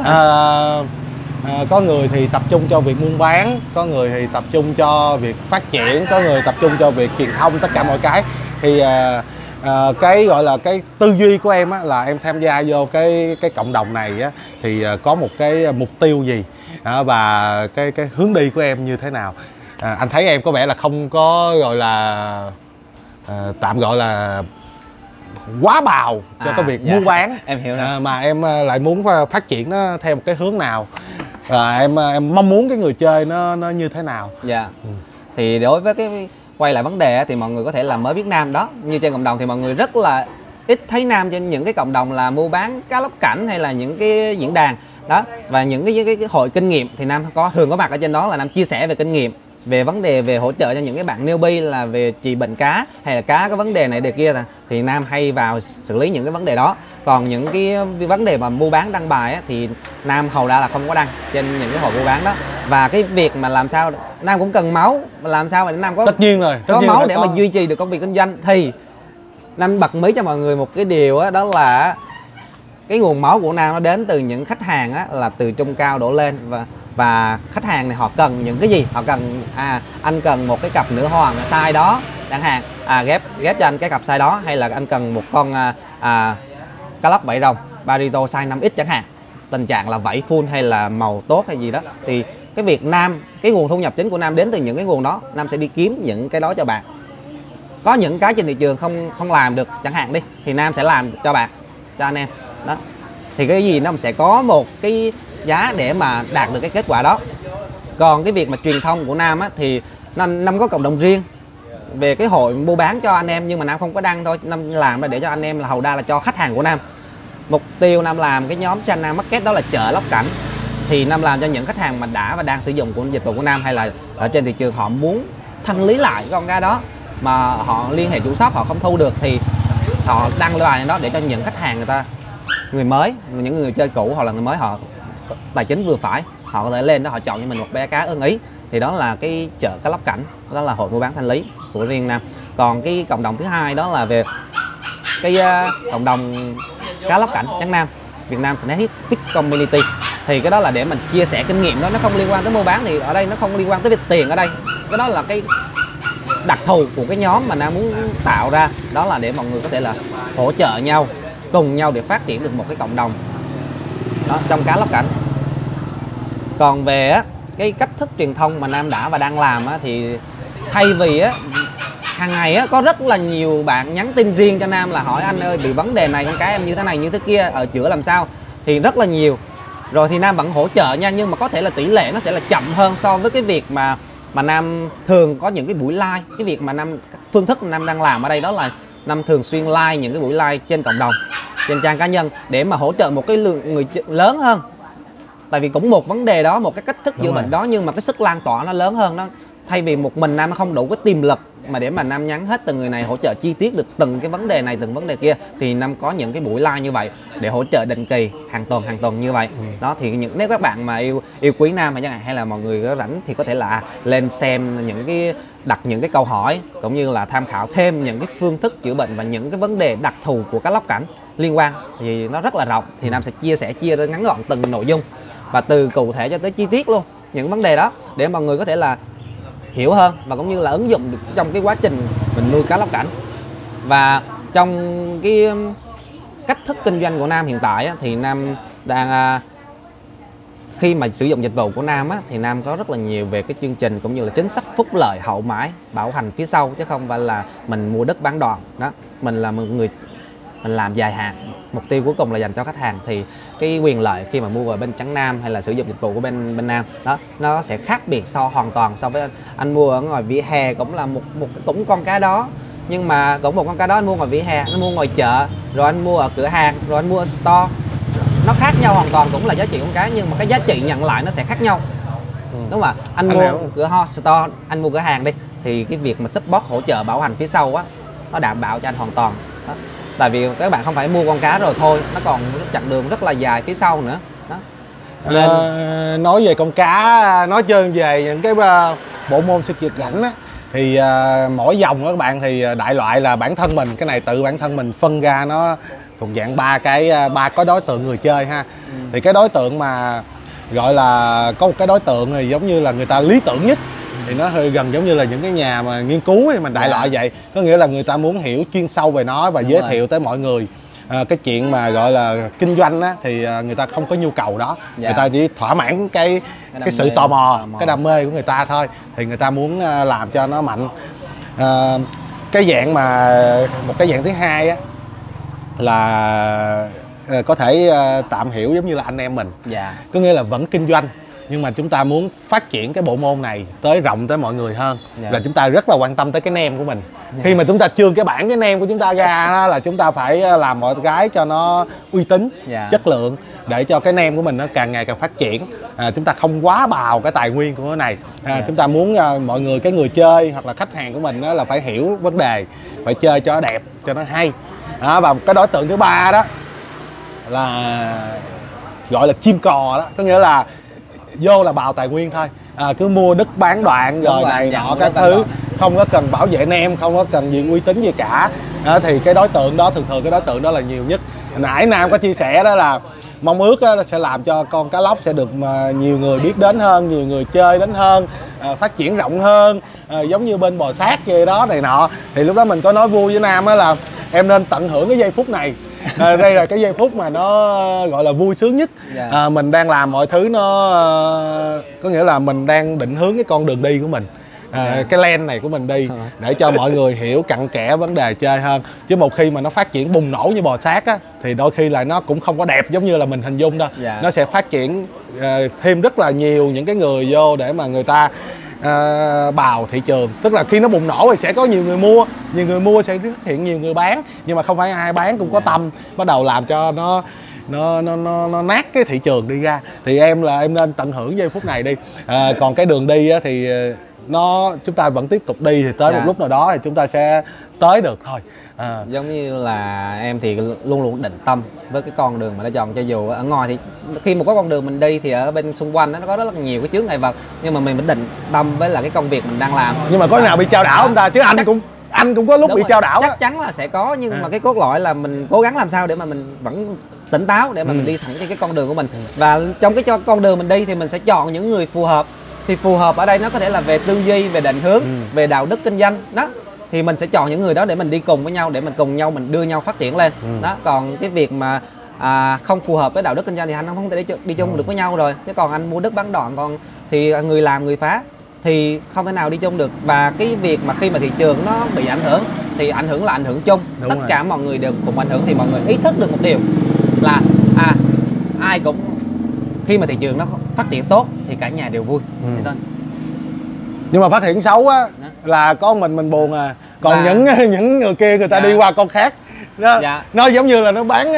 Có người thì tập trung cho việc buôn bán, có người thì tập trung cho việc phát triển, có người tập trung cho việc truyền thông, tất cả mọi cái. Thì cái gọi là cái tư duy của em á, là em tham gia vô cái cộng đồng này á, thì có một cái mục tiêu gì và cái hướng đi của em như thế nào. Anh thấy em có vẻ là không có gọi là tạm gọi là quá bào cho cái việc buôn bán. Em hiểu rồi. Mà em lại muốn phát triển nó theo một cái hướng nào, em mong muốn cái người chơi nó như thế nào. Dạ. Thì đối với cái quay lại vấn đề thì mọi người có thể là mới biết Nam đó, như trên cộng đồng thì mọi người rất là ít thấy Nam trên những cái cộng đồng là mua bán cá lóc cảnh hay là những cái diễn đàn đó. Và những cái hội kinh nghiệm thì Nam thường có mặt ở trên đó, là Nam chia sẻ về kinh nghiệm, về vấn đề, về hỗ trợ cho những cái bạn newbie là về trị bệnh cá, hay là cá có vấn đề này đề kia, thì Nam hay vào xử lý những cái vấn đề đó. Còn những cái vấn đề mà mua bán đăng bài á, thì Nam hầu ra là không có đăng trên những cái hội mua bán đó. Và cái việc mà làm sao Nam cũng cần máu, làm sao để Nam có tất nhiên rồi, có máu để mà duy trì được công việc kinh doanh, thì Nam bật mí cho mọi người một cái điều đó, đó là cái nguồn máu của Nam nó đến từ những khách hàng á, là từ trung cao đổ lên. Và khách hàng này họ cần những cái gì, họ cần anh cần một cái cặp nửa hoàng size đó chẳng hạn, ghép cho anh cái cặp size đó, hay là anh cần một con cá lóc vảy rồng Barito size 5X chẳng hạn, tình trạng là vảy full hay là màu tốt hay gì đó. Thì cái việc Nam, cái nguồn thu nhập chính của Nam đến từ những cái nguồn đó, Nam sẽ đi kiếm những cái đó cho bạn. Có những cái trên thị trường không làm được chẳng hạn đi, thì Nam sẽ làm cho bạn, cho anh em đó. Thì cái gì nó sẽ có một cái giá để mà đạt được cái kết quả đó. Còn cái việc mà truyền thông của Nam á, thì Nam có cộng đồng riêng về cái hội mua bán cho anh em, nhưng mà Nam không có đăng thôi. Nam làm là để cho anh em, là hầu đa là cho khách hàng của Nam. Mục tiêu Nam làm cái nhóm China Market đó là chợ lóc cảnh. Thì Nam làm cho những khách hàng mà đã và đang sử dụng của dịch vụ của Nam, hay là ở trên thị trường họ muốn thanh lý lại con cá đó mà họ liên hệ chủ shop họ không thu được, thì họ đăng cái bài đó để cho những khách hàng người mới, những người chơi cũ hoặc là người mới họ tài chính vừa phải, họ có thể lên đó họ chọn cho mình một bé cá ưng ý. Thì đó là cái chợ cá lóc cảnh, đó là hội mua bán Thanh Lý của riêng Nam. Còn cái cộng đồng thứ hai đó là về cái cộng đồng cá lóc cảnh Trấn Nam, Việt Nam Snack Fish Community. Thì cái đó là để mình chia sẻ kinh nghiệm đó, nó không liên quan tới mua bán, thì ở đây nó không liên quan tới việc tiền ở đây. Cái đó là cái đặc thù của cái nhóm mà Nam muốn tạo ra, đó là để mọi người có thể là hỗ trợ nhau, cùng nhau để phát triển được một cái cộng đồng đó trong cá lóc cảnh. Còn về cái cách thức truyền thông mà Nam đã và đang làm thì thay vì hàng ngày có rất là nhiều bạn nhắn tin riêng cho Nam là hỏi anh ơi bị vấn đề này con cá em như thế này như thế kia, ở chữa làm sao, thì rất là nhiều. Rồi thì Nam vẫn hỗ trợ nha, nhưng mà có thể là tỷ lệ nó sẽ là chậm hơn so với cái việc mà Nam thường có những cái buổi live. Cái việc mà phương thức Nam đang làm ở đây đó là Nam thường xuyên live những cái buổi live trên cộng đồng, trên trang cá nhân để mà hỗ trợ một cái lượng người lớn hơn. Tại vì cũng một vấn đề đó, một cái cách thức chữa bệnh đó, nhưng mà cái sức lan tỏa nó lớn hơn. Nó thay vì một mình Nam không đủ cái tiềm lực mà để mà Nam nhắn hết từng người này, hỗ trợ chi tiết được từng cái vấn đề này, từng vấn đề kia, thì Nam có những cái buổi live như vậy để hỗ trợ định kỳ hàng tuần như vậy. Đó thì nếu các bạn mà yêu quý Nam hay là mọi người có rảnh thì có thể là lên xem đặt những cái câu hỏi, cũng như là tham khảo thêm những cái phương thức chữa bệnh và những cái vấn đề đặc thù của cá lóc cảnh liên quan, thì nó rất là rộng. Thì Nam sẽ chia ra ngắn gọn từng nội dung và từ cụ thể cho tới chi tiết luôn những vấn đề đó, để mọi người có thể là hiểu hơn và cũng như là ứng dụng được trong cái quá trình mình nuôi cá lóc cảnh. Và trong cái cách thức kinh doanh của Nam hiện tại thì Nam đang khi mà sử dụng dịch vụ của Nam thì Nam có rất là nhiều về cái chương trình cũng như là chính sách phúc lợi hậu mãi bảo hành phía sau, chứ không phải là mình mua đất bán đoạn đó. Mình là một người mình làm dài hạn, mục tiêu cuối cùng là dành cho khách hàng, thì cái quyền lợi khi mà mua ở bên Trấn Nam hay là sử dụng dịch vụ của bên Nam đó, nó sẽ khác biệt hoàn toàn so với anh mua ở ngoài vỉa hè. Cũng là cũng con cá đó, nhưng mà cũng một con cá đó anh mua ngoài vỉa hè, anh mua ngoài chợ, rồi anh mua ở cửa hàng, rồi anh mua ở store, nó khác nhau hoàn toàn. Cũng là giá trị con cá nhưng mà cái giá trị nhận lại nó sẽ khác nhau. Đúng không ạ? Anh mua cửa store, anh mua cửa hàng đi, thì cái việc mà support hỗ trợ bảo hành phía sau nó đảm bảo cho anh hoàn toàn đó. Tại vì các bạn không phải mua con cá rồi thôi, nó còn chặng đường rất là dài phía sau nữa đó. Nên nói về con cá, nói chơi về những cái bộ môn sinh vật cảnh thì mỗi dòng các bạn thì đại loại là bản thân mình, cái này tự bản thân mình phân ra nó thuộc dạng ba cái đối tượng người chơi ha. Thì cái đối tượng mà gọi là có một cái đối tượng này giống như là người ta lý tưởng nhất, thì nó hơi gần giống như là những cái nhà mà nghiên cứu thì mình đại loại vậy. Có nghĩa là người ta muốn hiểu chuyên sâu về nó và giới thiệu tới mọi người. Cái chuyện mà gọi là kinh doanh thì người ta không có nhu cầu đó. Người ta chỉ thỏa mãn cái sự tò mò, cái đam mê của người ta thôi. Thì người ta muốn làm cho nó mạnh. Cái dạng mà một cái dạng thứ hai là có thể tạm hiểu giống như là anh em mình. Có nghĩa là vẫn kinh doanh, nhưng mà chúng ta muốn phát triển cái bộ môn này tới rộng tới mọi người hơn. Là chúng ta rất là quan tâm tới cái name của mình. Khi mà chúng ta trương cái bản cái name của chúng ta ra đó, là chúng ta phải làm mọi cái cho nó uy tín, chất lượng, để cho cái name của mình nó càng ngày càng phát triển. Chúng ta không quá bào cái tài nguyên của cái này. Chúng ta muốn mọi người, cái người chơi hoặc là khách hàng của mình là phải hiểu vấn đề, phải chơi cho nó đẹp, cho nó hay. Và cái đối tượng thứ ba đó là gọi là chim cò đó, có nghĩa là vô là bào tài nguyên thôi, cứ mua đất bán đoạn rồi này nọ các thứ, không có cần bảo vệ nem, không có cần gì uy tín gì cả. Thì cái đối tượng đó thường cái đối tượng đó là nhiều nhất. Nãy Nam có chia sẻ đó là mong ước sẽ làm cho con cá lóc sẽ được nhiều người biết đến hơn, nhiều người chơi đến hơn, phát triển rộng hơn, giống như bên bò sát vậy đó này nọ. Thì lúc đó mình có nói vui với Nam là em nên tận hưởng cái giây phút này. Đây là cái giây phút mà nó gọi là vui sướng nhất. Mình đang làm mọi thứ nó có nghĩa là mình đang định hướng cái con đường đi của mình, cái lane này của mình đi, để cho mọi người hiểu cặn kẽ vấn đề chơi hơn. Chứ một khi mà nó phát triển bùng nổ như bò sát thì đôi khi là nó cũng không có đẹp giống như là mình hình dung đâu. Nó sẽ phát triển thêm rất là nhiều những cái người vô để mà người ta bào thị trường. Tức là khi nó bùng nổ thì sẽ có nhiều người mua sẽ xuất hiện nhiều người bán, nhưng mà không phải ai bán cũng có tâm, bắt đầu làm cho nó nát cái thị trường đi ra. Thì em nên tận hưởng giây phút này đi. Còn cái đường đi thì chúng ta vẫn tiếp tục đi, thì tới một lúc nào đó thì chúng ta sẽ tới được thôi. Giống như là em thì luôn luôn định tâm với cái con đường mà nó chọn, cho dù ở ngoài thì khi một cái con đường mình đi thì ở bên xung quanh nó có rất là nhiều cái chướng ngại vật, nhưng mà mình định tâm với là cái công việc mình đang làm. Nhưng mà có nào bị chao đảo không ta? Chứ anh cũng có lúc bị chao đảo. Chắc chắn là sẽ có, nhưng mà cái cốt lõi là mình cố gắng làm sao để mà mình vẫn tỉnh táo để mà mình đi thẳng trên cái con đường của mình. Và trong cái con đường mình đi thì mình sẽ chọn những người phù hợp. Thì phù hợp ở đây nó có thể là về tư duy, về định hướng, về đạo đức kinh doanh đó. Thì mình sẽ chọn những người đó để mình đi cùng với nhau, để mình cùng nhau mình đưa nhau phát triển lên. Đó, còn cái việc mà không phù hợp với đạo đức kinh doanh thì anh không thể đi chung được với nhau rồi. Chứ còn anh mua đứt bán đoạn, còn thì người làm người phá thì không thể nào đi chung được. Và cái việc mà khi mà thị trường nó bị ảnh hưởng thì ảnh hưởng là ảnh hưởng chung. Đúng tất rồi. Cả mọi người đều cùng ảnh hưởng, thì mọi người ý thức được một điều là ai cũng khi mà thị trường nó phát triển tốt thì cả nhà đều vui. Nhưng mà phát hiện xấu á là có mình buồn à. Còn những người kia người ta đi qua con khác đó. Nó giống như là nó bán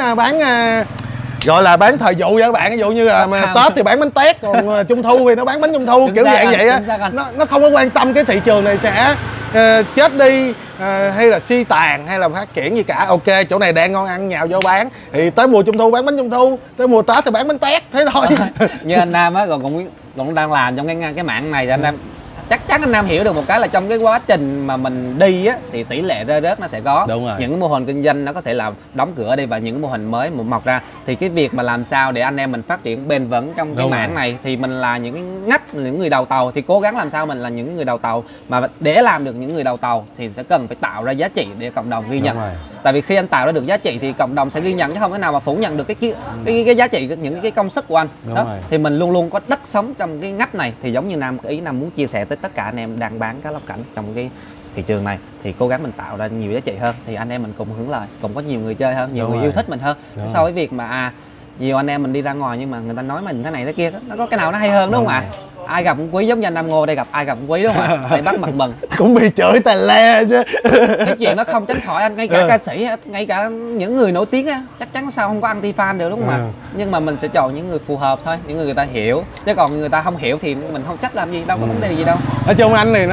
gọi là bán thời vụ vậy các bạn. Ví dụ như là Tết thì bán bánh tét, còn Trung Thu thì nó bán bánh Trung Thu, kiểu dạng vậy á. Nó không có quan tâm cái thị trường này sẽ chết đi hay là suy tàn hay là phát triển gì cả. Ok, chỗ này đang ngon ăn nhào vô bán, thì tới mùa Trung Thu bán bánh Trung Thu, tới mùa Tết thì bán bánh tét, thế thôi. Như anh Nam á, cũng đang làm trong cái mảng này, thì anh Nam chắc chắn anh Nam hiểu được một cái là trong cái quá trình mà mình đi á thì tỷ lệ rơi rớt nó sẽ có. Những cái mô hình kinh doanh nó có thể là đóng cửa đi và những cái mô hình mới mọc ra. Thì cái việc mà làm sao để anh em mình phát triển bền vững trong cái mảng này thì mình là những cái ngách, những người đầu tàu, thì cố gắng làm sao mình là những người đầu tàu. Mà để làm được những người đầu tàu thì sẽ cần phải tạo ra giá trị để cộng đồng ghi nhận. Tại vì khi anh tạo ra được giá trị thì cộng đồng sẽ ghi nhận, chứ không thể nào mà phủ nhận được cái giá trị, những cái công sức của anh. Đó. Thì mình luôn luôn có đất sống trong cái ngách này. Thì giống như Nam muốn chia sẻ tới tất cả anh em đang bán cá lóc cảnh trong cái thị trường này, thì cố gắng mình tạo ra nhiều giá trị hơn, thì anh em mình cùng hưởng lợi, cùng có nhiều người chơi hơn, nhiều người yêu thích mình hơn. So với việc mà nhiều anh em mình đi ra ngoài nhưng mà người ta nói mình thế này thế kia, nó có cái nào nó hay hơn, đúng không ạ? Ai gặp cũng quý, giống như anh Nam Ngô đây, gặp ai gặp cũng quý, đúng không ạ? Để bắt mặt mừng. Cũng bị chửi tè le chứ. Cái chuyện nó không tránh khỏi anh, ngay cả ca sĩ, ngay cả những người nổi tiếng á, chắc chắn sao không có anti fan được, đúng không ạ? Nhưng mà mình sẽ chọn những người phù hợp thôi, những người ta hiểu, chứ còn người ta không hiểu thì mình không trách làm gì, đâu có vấn đề gì đâu. Nói chung anh thì nó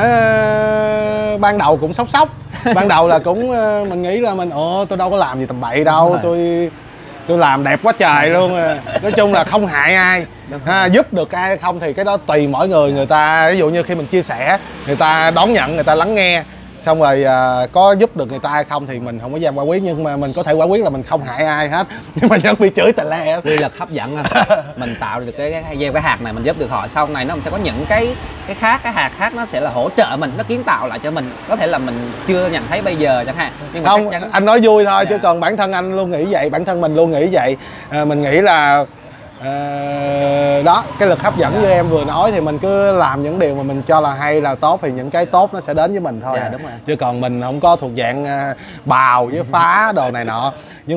ban đầu cũng sốc. Ban đầu là cũng mình nghĩ là tôi đâu có làm gì tầm bậy đâu, tôi làm đẹp quá trời luôn. Nói chung là không hại ai, giúp được ai hay không thì cái đó tùy mỗi người. Người ta ví dụ như khi mình chia sẻ, người ta đón nhận, người ta lắng nghe, xong rồi có giúp được người ta hay không thì mình không có dám quả quyết, nhưng mà mình có thể quả quyết là mình không hại ai hết, nhưng mà vẫn bị chửi tè le. Quy luật hấp dẫn anh. Mình tạo được cái hạt này, mình giúp được họ, sau này nó sẽ có những cái hạt khác nó sẽ là hỗ trợ mình, nó kiến tạo lại cho mình, có thể là mình chưa nhận thấy bây giờ chẳng hạn, nhưng mà không, anh nói vui thôi chứ còn bản thân anh luôn nghĩ vậy, bản thân mình luôn nghĩ vậy. Mình nghĩ là đó, cái lực hấp dẫn như em vừa nói thì mình cứ làm những điều mà mình cho là hay, là tốt, thì những cái tốt nó sẽ đến với mình thôi. Đúng rồi. Chứ còn mình không có thuộc dạng bào với phá đồ này nọ.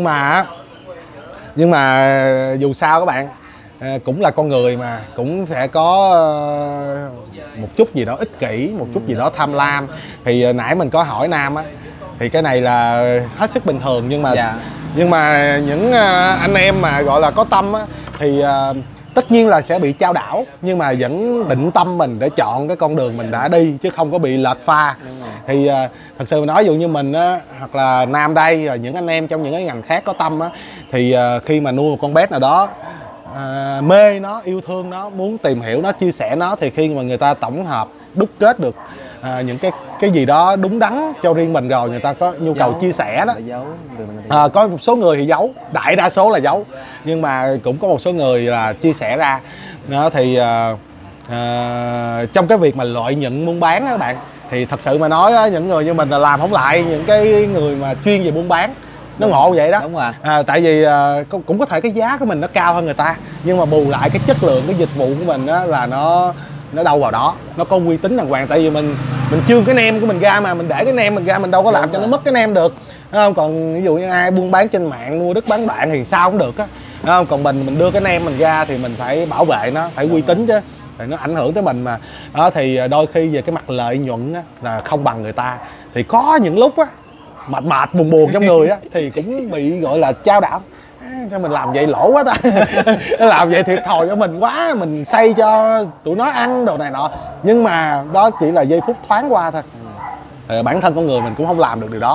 Nhưng mà dù sao các bạn, cũng là con người mà, cũng sẽ có một chút gì đó ích kỷ, một chút gì đó tham lam. Thì nãy mình có hỏi Nam á, thì cái này là hết sức bình thường, nhưng mà những anh em mà gọi là có tâm á thì tất nhiên là sẽ bị chao đảo, nhưng mà vẫn định tâm mình để chọn cái con đường mình đã đi, chứ không có bị lệch pha. Thì thật sự mà nói, ví dụ như mình á, hoặc là Nam đây, rồi những anh em trong những cái ngành khác có tâm á, thì khi mà nuôi một con pet nào đó, mê nó, yêu thương nó, muốn tìm hiểu nó, chia sẻ nó, thì khi mà người ta tổng hợp đúc kết được những cái gì đó đúng đắn cho riêng mình rồi, người ta có nhu cầu chia sẻ đó. Có một số người thì giấu, đại đa số là giấu, nhưng mà cũng có một số người là chia sẻ ra đó. Thì trong cái việc mà lợi nhuận buôn bán á các bạn, thì thật sự mà nói á, những người như mình là làm không lại những cái người mà chuyên về buôn bán. Nó ngộ vậy đó. Đúng rồi. Tại vì cũng có thể cái giá của mình nó cao hơn người ta, nhưng mà bù lại cái chất lượng cái dịch vụ của mình á là nó đâu vào đó, nó có uy tín đàng hoàng. Tại vì mình trương cái nem của mình ra, mà mình để cái nem mình ra, mình đâu có làm cho nó mất cái nem được, đúng không? Còn ví dụ như ai buôn bán trên mạng mua đứt bán đoạn thì sao cũng được á, đúng không? Còn mình đưa cái nem mình ra thì mình phải bảo vệ nó, phải uy tín chứ, thì nó ảnh hưởng tới mình mà. Đó, thì đôi khi về cái mặt lợi nhuận á là không bằng người ta, thì có những lúc á mệt buồn trong người á thì cũng bị gọi là chao đảo. Sao mình làm vậy lỗ quá ta. Làm vậy thiệt thòi cho mình quá, mình xây cho tụi nó ăn đồ này nọ, nhưng mà đó chỉ là giây phút thoáng qua thôi. Bản thân con người mình cũng không làm được điều đó.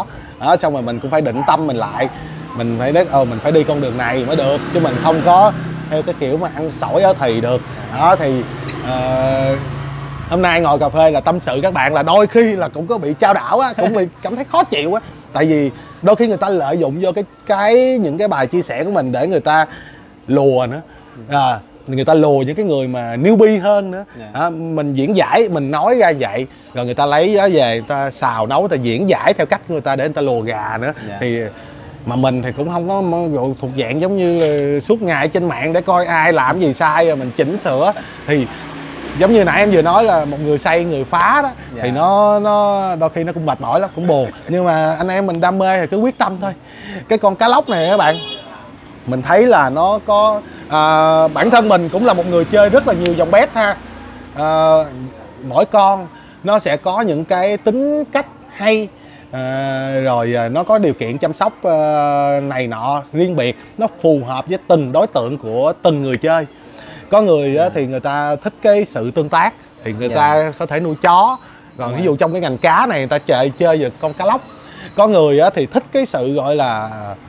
đó. Xong rồi mình cũng phải định tâm mình lại, mình phải nói mình phải đi con đường này mới được, chứ mình không có theo cái kiểu mà ăn sỏi ở thì được đó. Thì hôm nay ngồi cà phê là tâm sự các bạn là đôi khi là cũng có bị chao đảo á, cũng bị cảm thấy khó chịu á, tại vì đôi khi người ta lợi dụng vô những cái bài chia sẻ của mình để người ta lùa nữa, người ta lùa những cái người mà newbie hơn nữa. Mình diễn giải, mình nói ra vậy rồi người ta lấy đó về, người ta xào nấu, người ta diễn giải theo cách của người ta để người ta lùa gà nữa. Thì mà mình thì cũng không có thuộc dạng giống như là suốt ngày trên mạng để coi ai làm gì sai rồi mình chỉnh sửa. Thì giống như nãy em vừa nói là một người xây người phá đó, thì nó đôi khi nó cũng mệt mỏi lắm, cũng buồn. Nhưng mà anh em mình đam mê thì cứ quyết tâm thôi. Cái con cá lóc này các bạn, mình thấy là nó có bản thân mình cũng là một người chơi rất là nhiều dòng bet ha. Mỗi con nó sẽ có những cái tính cách hay, rồi nó có điều kiện chăm sóc này nọ riêng biệt, nó phù hợp với từng đối tượng của từng người chơi. Có người thì người ta thích cái sự tương tác thì người ta có thể nuôi chó, còn ví dụ trong cái ngành cá này người ta chơi về con cá lóc. Có người thì thích cái sự gọi là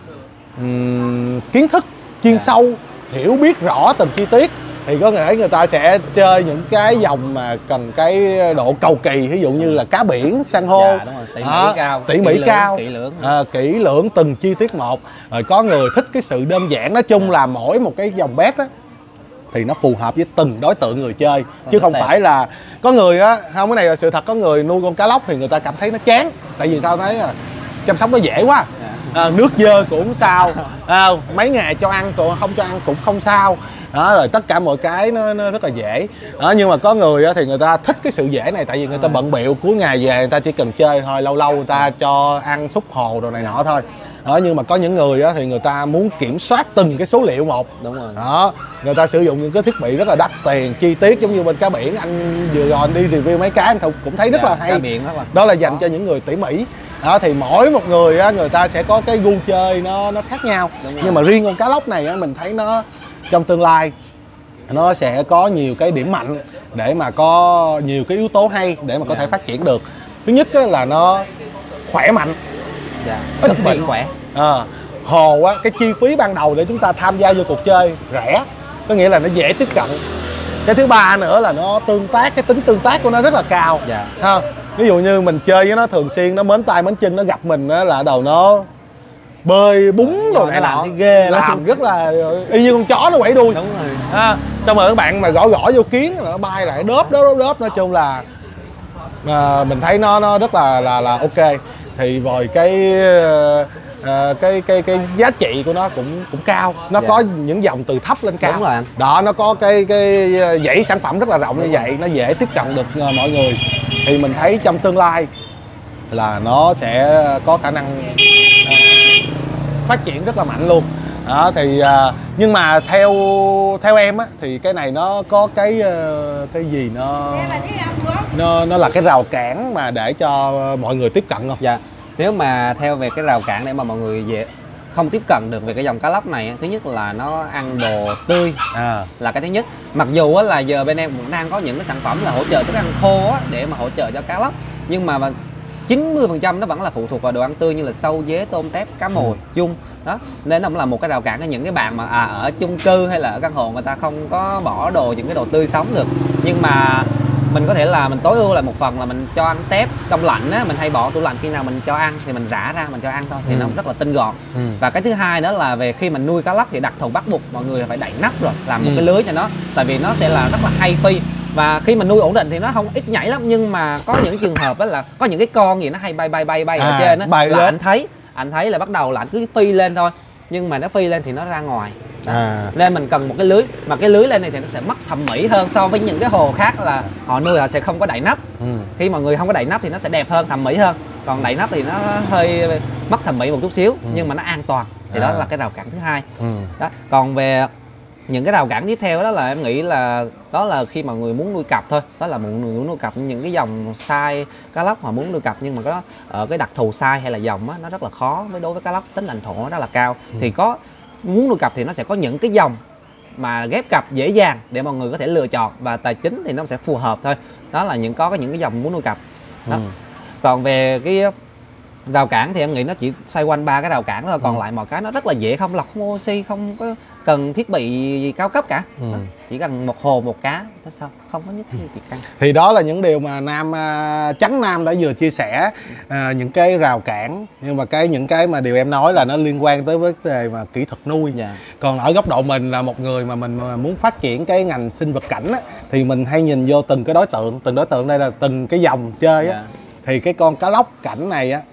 kiến thức chuyên sâu, hiểu biết rõ từng chi tiết, thì có thể người ta sẽ chơi những cái dòng mà cần cái độ cầu kỳ, ví dụ như là cá biển, san hô, tỉ mỉ cao, kỹ lưỡng từng chi tiết một. Rồi có người thích cái sự đơn giản. Nói chung là mỗi một cái dòng bet á thì nó phù hợp với từng đối tượng người chơi, chứ không phải là có người á, không, cái này là sự thật, có người nuôi con cá lóc thì người ta cảm thấy nó chán, tại vì tao thấy chăm sóc nó dễ quá, nước dơ cũng không sao, mấy ngày cho ăn, còn không cho ăn cũng không sao đó, rồi tất cả mọi cái nó rất là dễ đó. Nhưng mà có người thì người ta thích cái sự dễ này, tại vì người ta bận bịu, cuối ngày về người ta chỉ cần chơi thôi, lâu lâu người ta cho ăn xúc hồ đồ này nọ thôi đó. Nhưng mà có những người thì người ta muốn kiểm soát từng cái số liệu một. Đúng rồi. Đó, người ta sử dụng những cái thiết bị rất là đắt tiền, chi tiết, giống như bên cá biển, anh vừa rồi đi review mấy cái anh cũng thấy rất là hay. Đó là dành cho những người tỉ mỉ đó. Thì mỗi một người người ta sẽ có cái gu chơi nó khác nhau. Nhưng mà riêng con cá lóc này mình thấy nó trong tương lai nó sẽ có nhiều cái điểm mạnh để mà có nhiều cái yếu tố hay để mà có thể phát triển được. Thứ nhất là nó khỏe mạnh, ít bệnh, khỏe. Hồ cái chi phí ban đầu để chúng ta tham gia vô cuộc chơi rẻ, có nghĩa là nó dễ tiếp cận. Cái thứ ba nữa là nó tương tác, cái tính tương tác của nó rất là cao. Ví dụ như mình chơi với nó thường xuyên, nó mến tay mến chân, nó gặp mình là đầu nó bơi búng rồi này nọ, làm rất là y như con chó nó quẩy đuôi. Đúng rồi. Xong rồi các bạn mà gõ vô kiến nó bay lại đớp. Nói chung là mình thấy nó rất là ok. Thì rồi cái giá trị của nó cũng cao. Nó có những dòng từ thấp lên cao. Đúng rồi anh. Đó, nó có cái dãy sản phẩm rất là rộng như vậy, nó dễ tiếp cận được mọi người. Thì mình thấy trong tương lai là nó sẽ có khả năng phát triển rất là mạnh luôn đó. Thì nhưng mà theo em á, thì cái này nó có cái gì nó là cái rào cản mà để cho mọi người tiếp cận không? Nếu mà theo về cái rào cản để mà mọi người không tiếp cận được về cái dòng cá lóc này, thứ nhất là nó ăn đồ tươi, là cái thứ nhất. Mặc dù là giờ bên em cũng đang có những cái sản phẩm là hỗ trợ thức ăn khô để mà hỗ trợ cho cá lóc, nhưng mà 90% nó vẫn là phụ thuộc vào đồ ăn tươi như là sâu, dế, tôm, tép, cá mồi, dung đó. Nên nó cũng là một cái rào cản cho những cái bạn mà ở chung cư hay là ở căn hộ người ta không có bỏ những cái đồ tươi sống được. Nhưng mà mình có thể là mình tối ưu là một phần là mình cho ăn tép đông lạnh á, mình hay bỏ tủ lạnh, khi nào mình cho ăn thì mình rã ra mình cho ăn thôi, thì nó rất là tinh gọn. Và cái thứ hai nữa là về khi mình nuôi cá lóc thì đặc thù bắt buộc mọi người phải đậy nắp rồi, làm một cái lưới cho nó, tại vì nó sẽ là rất là hay phi. Và khi mình nuôi ổn định thì nó không ít nhảy lắm, nhưng mà có những trường hợp đó là có những cái con gì nó hay bay ở trên đó, là anh thấy là bắt đầu là anh cứ phi lên thôi, nhưng mà nó phi lên thì nó ra ngoài. Nên mình cần một cái lưới, mà cái lưới lên này thì nó sẽ mất thẩm mỹ hơn so với những cái hồ khác là họ nuôi họ sẽ không có đậy nắp. Khi mọi người không có đậy nắp thì nó sẽ đẹp hơn, thẩm mỹ hơn, còn đậy nắp thì nó hơi mất thẩm mỹ một chút xíu, nhưng mà nó an toàn. Thì đó là cái rào cản thứ hai. Đó. Còn về những cái rào cản tiếp theo đó là em nghĩ là đó là khi mà người muốn nuôi cặp thôi, đó là mọi người muốn nuôi cặp những cái dòng size cá lóc họ muốn nuôi cặp, nhưng mà có ở cái đặc thù size hay là dòng nó rất là khó đối với cá lóc, tính lãnh thổ nó rất là cao. Thì có muốn nuôi cặp thì nó sẽ có những cái dòng mà ghép cặp dễ dàng để mọi người có thể lựa chọn, và tài chính thì nó sẽ phù hợp thôi. Đó là những cái dòng muốn nuôi cặp đó. Còn về Rào cản thì em nghĩ nó chỉ xoay quanh 3 cái rào cản thôi, còn lại mọi cái nó rất là dễ, không lọc, không oxy, không có cần thiết bị gì cao cấp cả. Chỉ cần một hồ một cá thế xong, không có nhất thiết gì căng. Thì đó là những điều mà Trắng Nam đã vừa chia sẻ, những cái rào cản, nhưng mà những cái mà điều em nói là nó liên quan tới vấn đề mà kỹ thuật nuôi. Còn ở góc độ mình là một người mà mình muốn phát triển cái ngành sinh vật cảnh á, thì mình hay nhìn vô từng cái đối tượng đây là từng cái dòng chơi á. Thì cái con cá lóc cảnh này á,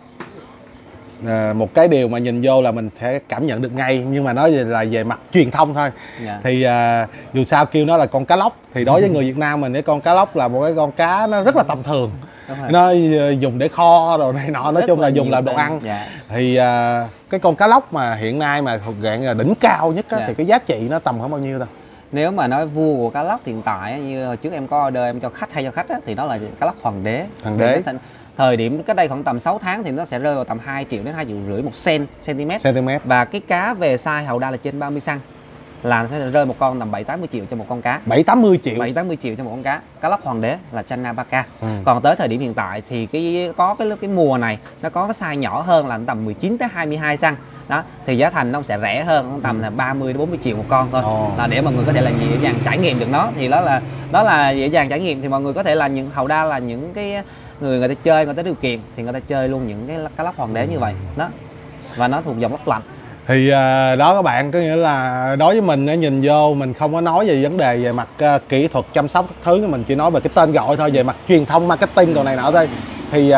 một cái điều mà nhìn vô là mình sẽ cảm nhận được ngay, nhưng mà nói là về mặt truyền thông thôi. Thì dù sao kêu nó là con cá lóc, thì đối với người Việt Nam mình, cái con cá lóc là một cái con cá nó rất là tầm thường. Nó dùng để kho rồi này nọ, nói chung là dùng làm đồ ăn. Thì cái con cá lóc mà hiện nay mà thuộc dạng là đỉnh cao nhất á, thì cái giá trị nó tầm khoảng bao nhiêu đâu? Nếu mà nói vua của cá lóc hiện tại, như hồi trước em có order em cho khách á, thì đó là cá lóc hoàng đế. Thời điểm cách đây khoảng tầm 6 tháng thì nó sẽ rơi vào tầm 2 triệu đến 2,5 triệu một cm. Và cái cá về size hầu đa là trên 30 cm là nó sẽ rơi một con tầm 7-80 triệu cho một con cá. 7-80 triệu. 7-80 triệu cho một con cá. Cá lóc hoàng đế là Channa Baka. Còn tới thời điểm hiện tại thì cái mùa này nó có cái size nhỏ hơn là tầm 19 tới 22 cm. Đó, thì giá thành nó sẽ rẻ hơn, tầm là 30 đến 40 triệu một con thôi. Là để mọi người có thể là dễ dàng trải nghiệm được nó, thì đó là dễ dàng trải nghiệm, thì mọi người có thể là hầu đa là những cái người ta chơi, người ta điều kiện thì người ta chơi luôn những cái cá lóc hoàng đế như vậy đó, và nó thuộc dòng lóc lạnh. Thì đó các bạn, có nghĩa là đối với mình nhìn vô mình không có nói về vấn đề về mặt kỹ thuật chăm sóc các thứ, mình chỉ nói về cái tên gọi thôi, về mặt truyền thông marketing đồ này nọ thôi. Thì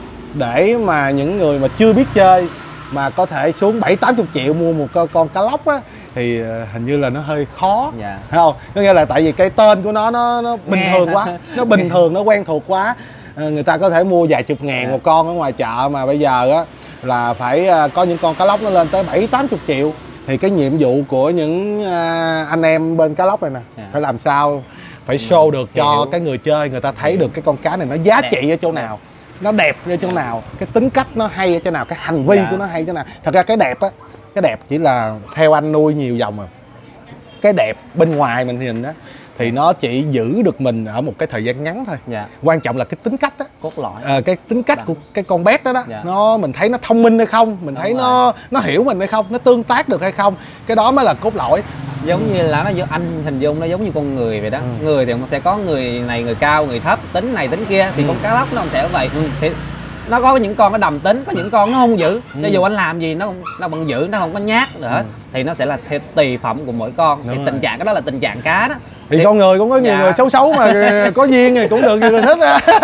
để mà những người mà chưa biết chơi mà có thể xuống 7-80 triệu mua một con cá lóc á, thì hình như là nó hơi khó, thấy không? Có nghĩa là tại vì cái tên của nó bình thường quá, nó bình thường, nó quen thuộc quá. Người ta có thể mua vài chục ngàn một con ở ngoài chợ, mà bây giờ á là phải có những con cá lóc nó lên tới 7-80 triệu. Thì cái nhiệm vụ của những anh em bên cá lóc này nè, phải làm sao phải show được cho cái người chơi, người ta thấy được cái con cá này nó giá trị ở chỗ nào, nó đẹp ở chỗ nào, cái tính cách nó hay ở chỗ nào, cái hành vi của nó hay ở chỗ nào. Thật ra cái đẹp á, cái đẹp chỉ là theo anh nuôi nhiều dòng rồi, cái đẹp bên ngoài mình nhìn á thì nó chỉ giữ được mình ở một cái thời gian ngắn thôi. Quan trọng là cái tính cách á, cốt lõi, cái tính cách của cái con bé đó nó mình thấy nó thông minh hay không, mình thấy nó hiểu mình hay không, nó tương tác được hay không, cái đó mới là cốt lõi. Giống như là anh hình dung nó giống như con người vậy đó. Người thì sẽ có người này, người cao, người thấp, tính này tính kia, thì con cá lóc nó sẽ vậy. Thì nó có những con nó đầm tính, có những con nó không giữ, cho dù anh làm gì nó vẫn giữ, nó không có nhát nữa. Thì nó sẽ là theo tùy phẩm của mỗi con. Thì tình trạng đó là tình trạng cá đó. Thì con người cũng có nhiều người xấu xấu mà có duyên thì cũng được, nhiều người thích.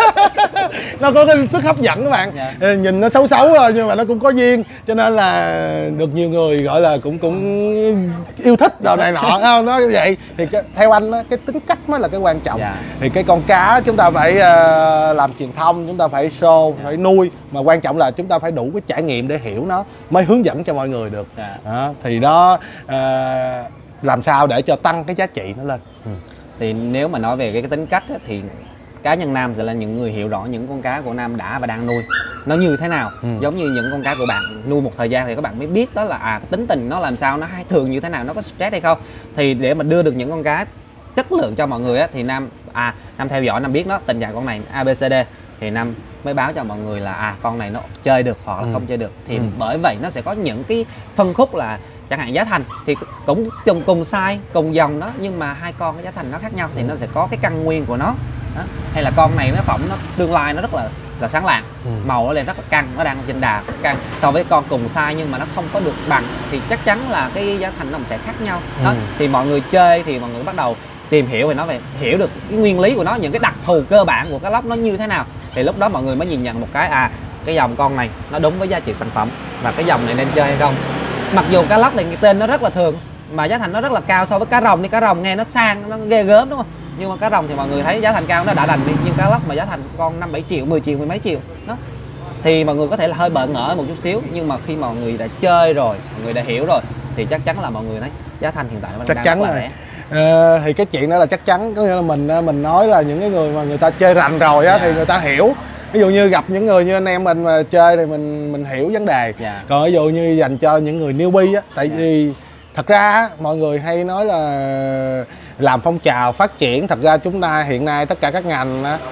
Nó có cái sức hấp dẫn các bạn. Nhìn nó xấu xấu thôi nhưng mà nó cũng có duyên, cho nên là được nhiều người gọi là cũng yêu thích đồ này nọ, không? Nó như vậy. Thì theo anh á, cái tính cách mới là cái quan trọng. Thì cái con cá chúng ta phải làm truyền thông, chúng ta phải show, phải nuôi, mà quan trọng là chúng ta phải đủ cái trải nghiệm để hiểu nó, mới hướng dẫn cho mọi người được. Thì đó, làm sao để cho tăng cái giá trị nó lên. Thì nếu mà nói về cái tính cách á, thì cá nhân Nam sẽ là những người hiểu rõ những con cá của Nam đã và đang nuôi nó như thế nào. Giống như những con cá của bạn nuôi một thời gian thì các bạn mới biết đó là tính tình nó làm sao, nó hay thường như thế nào, nó có stress hay không. Thì để mà đưa được những con cá chất lượng cho mọi người á, thì Nam theo dõi, Nam biết nó tình trạng con này ABCD, thì Nam mới báo cho mọi người là con này nó chơi được hoặc là không chơi được. Thì bởi vậy nó sẽ có những cái phân khúc là chẳng hạn giá thành thì cũng cùng size, cùng dòng đó, nhưng mà hai con cái giá thành nó khác nhau, thì nó sẽ có cái căn nguyên của nó. Hay là con này nó tương lai nó rất là sáng lạng, màu nó lên rất là căng, nó đang trên đà căng so với con cùng size nhưng mà nó không có được bằng, thì chắc chắn là cái giá thành nó sẽ khác nhau. Đó, thì mọi người chơi thì mọi người bắt đầu tìm hiểu về nó, về hiểu được cái nguyên lý của nó, những cái đặc thù cơ bản của cá lóc nó như thế nào, thì lúc đó mọi người mới nhìn nhận một cái cái dòng con này nó đúng với giá trị sản phẩm và cái dòng này nên chơi hay không. Mặc dù cá lóc thì cái tên nó rất là thường mà giá thành nó rất là cao so với cá rồng, đi cá rồng nghe nó sang, nó ghê gớm đúng không, nhưng mà cá rồng thì mọi người thấy giá thành cao nó đã đành đi, nhưng cá lóc mà giá thành con 5-7 triệu, 10 triệu, mười mấy triệu đó, thì mọi người có thể là hơi bỡ ngỡ một chút xíu, nhưng mà khi mọi người đã chơi rồi, mọi người đã hiểu rồi, thì chắc chắn là mọi người thấy giá thành hiện tại nó đang rất là rẻ. Thì cái chuyện đó là chắc chắn, có nghĩa là mình nói là những cái người mà người ta chơi rành rồi á, thì người ta hiểu. Ví dụ như gặp những người như anh em mình mà chơi thì mình hiểu vấn đề. Còn ví dụ như dành cho những người newbie á, tại vì thật ra mọi người hay nói là làm phong trào phát triển, thật ra chúng ta hiện nay tất cả các ngành á,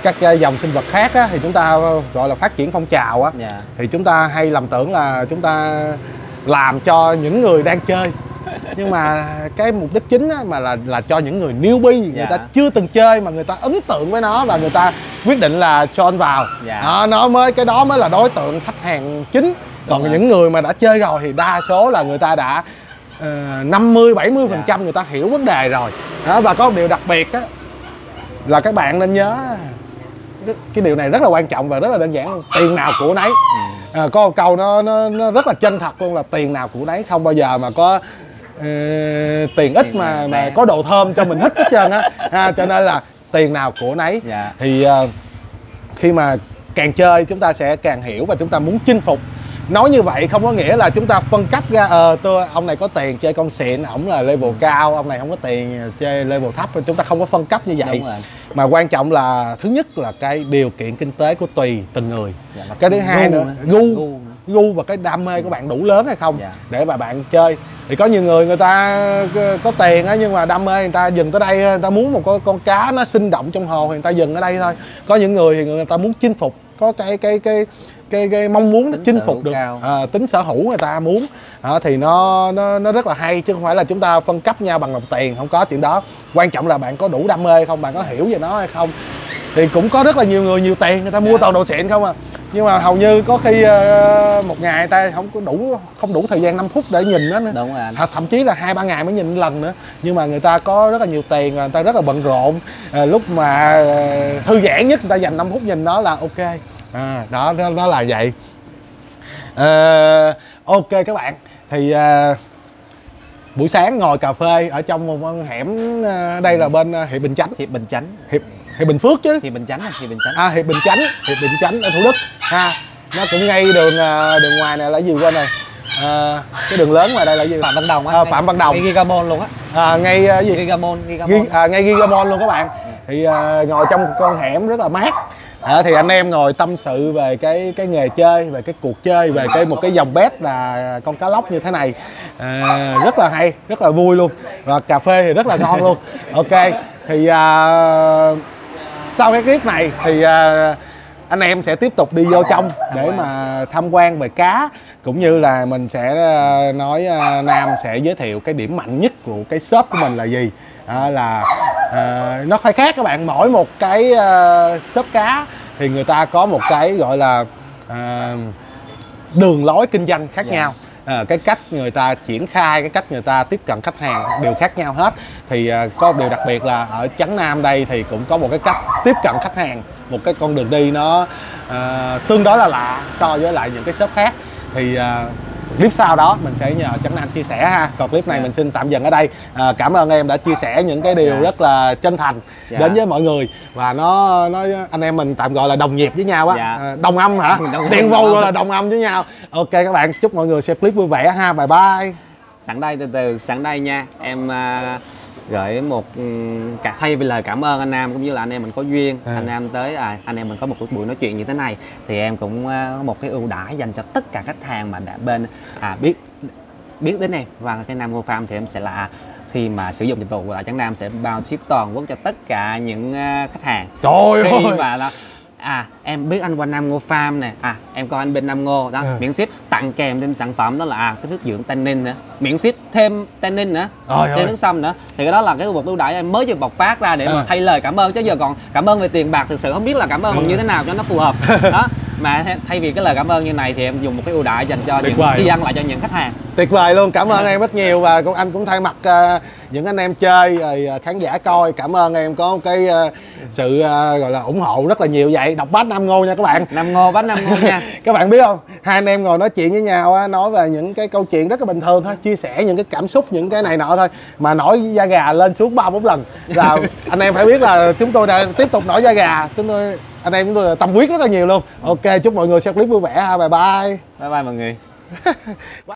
các dòng sinh vật khác á, thì chúng ta gọi là phát triển phong trào á, thì chúng ta hay lầm tưởng là chúng ta làm cho những người đang chơi, nhưng mà cái mục đích chính á, mà là cho những người newbie, người ta chưa từng chơi mà người ta ấn tượng với nó và người ta quyết định là join vào. Nó mới, cái đó mới là đối tượng khách hàng chính. Còn những người mà đã chơi rồi thì đa số là người ta đã 50-70% người ta hiểu vấn đề rồi đó. Và có một điều đặc biệt á, là các bạn nên nhớ cái điều này rất là quan trọng và rất là đơn giản luôn. Tiền nào của nấy. Có một câu nó rất là chân thật luôn, là tiền nào của nấy, không bao giờ mà có tiền ít mà có đồ thơm cho mình hít hết trơn á. Cho nên là tiền nào của nấy. Thì khi mà càng chơi chúng ta sẽ càng hiểu và chúng ta muốn chinh phục. Nói như vậy không có nghĩa là chúng ta phân cấp ra ông này có tiền chơi con xịn, ổng là level cao, ông này không có tiền chơi level thấp. Chúng ta không có phân cấp như vậy. Mà quan trọng là thứ nhất là cái điều kiện kinh tế của tùy từng người. Cái thứ hai nữa, gu và cái đam mê của bạn đủ lớn hay không để mà bạn chơi. Thì có nhiều người, người ta có tiền á, nhưng mà đam mê người ta dừng tới đây, người ta muốn một con cá nó sinh động trong hồ thì người ta dừng ở đây thôi. Có những người thì người ta muốn chinh phục, có cái mong muốn nó chinh phục được tính sở hữu người ta muốn. Thì nó rất là hay, chứ không phải là chúng ta phân cấp nhau bằng đồng tiền, không có chuyện đó. Quan trọng là bạn có đủ đam mê hay không, bạn có hiểu về nó hay không. Thì cũng có rất là nhiều người nhiều tiền, người ta mua toàn đồ xịn không à, nhưng mà hầu như có khi một ngày người ta không đủ thời gian 5 phút để nhìn nó nữa. Thậm chí là 2-3 ngày mới nhìn lần nữa. Nhưng mà người ta có rất là nhiều tiền và người ta rất là bận rộn, lúc mà thư giãn nhất người ta dành 5 phút nhìn nó là ok. Đó là vậy. Ok các bạn, thì buổi sáng ngồi cà phê ở trong một con hẻm, đây là bên Hiệp Bình Chánh. Hiệp Bình Phước chứ. Hiệp Bình Chánh. Hiệp Bình Chánh ở Thủ Đức nó cũng ngay đường ngoài này là gì quên rồi. Cái đường lớn ngoài đây là gì? Phạm Văn Đồng á. Phạm Văn Đồng. Ngay Gigamon luôn á. Ngay gì? Gigamon. Ngay Gigamon luôn các bạn. Thì ngồi trong một con hẻm rất là mát. Thì anh em ngồi tâm sự về cái nghề chơi, về cái cuộc chơi, về một cái dòng bet là con cá lóc như thế này. Rất là hay, rất là vui luôn. Và cà phê thì rất là ngon luôn. Ok, thì sau cái clip này thì anh em sẽ tiếp tục đi vô trong để mà tham quan về cá, cũng như là mình sẽ nói Nam sẽ giới thiệu cái điểm mạnh nhất của cái shop của mình là gì. Nó phải khác các bạn, mỗi một cái shop cá thì người ta có một cái gọi là đường lối kinh doanh khác nhau. Cái cách người ta triển khai, cái cách người ta tiếp cận khách hàng đều khác nhau hết. Thì có một điều đặc biệt là ở Trấn Nam đây thì cũng có một cái cách tiếp cận khách hàng, một cái con đường đi nó tương đối là lạ so với lại những cái shop khác. Thì clip sau đó mình sẽ nhờ Trấn Nam chia sẻ ha. Còn clip này mình xin tạm dừng ở đây. Cảm ơn em đã chia sẻ những cái điều rất là chân thành đến với mọi người. Và nó anh em mình tạm gọi là đồng nghiệp với nhau á. Đồng âm hả? Tiền vô gọi là đồng âm với nhau. Ok các bạn, chúc mọi người xem clip vui vẻ ha. Bye bye. Sẵn đây nha. Em gửi một thay vì lời cảm ơn anh Nam cũng như là anh em mình có duyên, anh Nam tới anh em mình có một buổi nói chuyện như thế này, thì em cũng có một cái ưu đãi dành cho tất cả khách hàng mà đã biết đến em. Và cái Nam Ngô Farm thì em sẽ là khi mà sử dụng dịch vụ ở Trấn Nam sẽ bao ship toàn quốc cho tất cả những khách hàng. Trời ơi, khi mà là em biết anh qua Nam Ngô Farm nè, em coi anh bên Nam Ngô đó, miễn ship tặng kèm thêm sản phẩm đó là cái thuốc dưỡng tannin nữa, miễn ship thêm tannin nữa, thêm nước sâm nữa. Thì cái đó là cái một ưu đãi em mới vừa bộc phát ra để mà thay lời cảm ơn, chứ giờ còn cảm ơn về tiền bạc thực sự không biết là cảm ơn như thế nào cho nó phù hợp. Đó, mà thay vì cái lời cảm ơn như này thì em dùng một cái ưu đãi dành cho những tri ân lại cho những khách hàng. Tuyệt vời luôn, cảm ơn em rất nhiều. Và anh cũng thay mặt những anh em chơi rồi khán giả coi, cảm ơn em có cái sự gọi là ủng hộ rất là nhiều. Vậy đọc bát Nam Ngô nha các bạn. Bát Nam Ngô nha. Các bạn biết không, hai anh em ngồi nói chuyện với nhau á, nói về những cái câu chuyện rất là bình thường thôi, chia sẻ những cái cảm xúc, những cái này nọ thôi mà nổi da gà lên xuống 3-4 lần là anh em phải biết là chúng tôi đã tiếp tục nổi da gà. Anh em chúng tôi tâm huyết rất là nhiều luôn. Ok, chúc mọi người xem clip vui vẻ ha. Bye bye. Bye bye mọi người.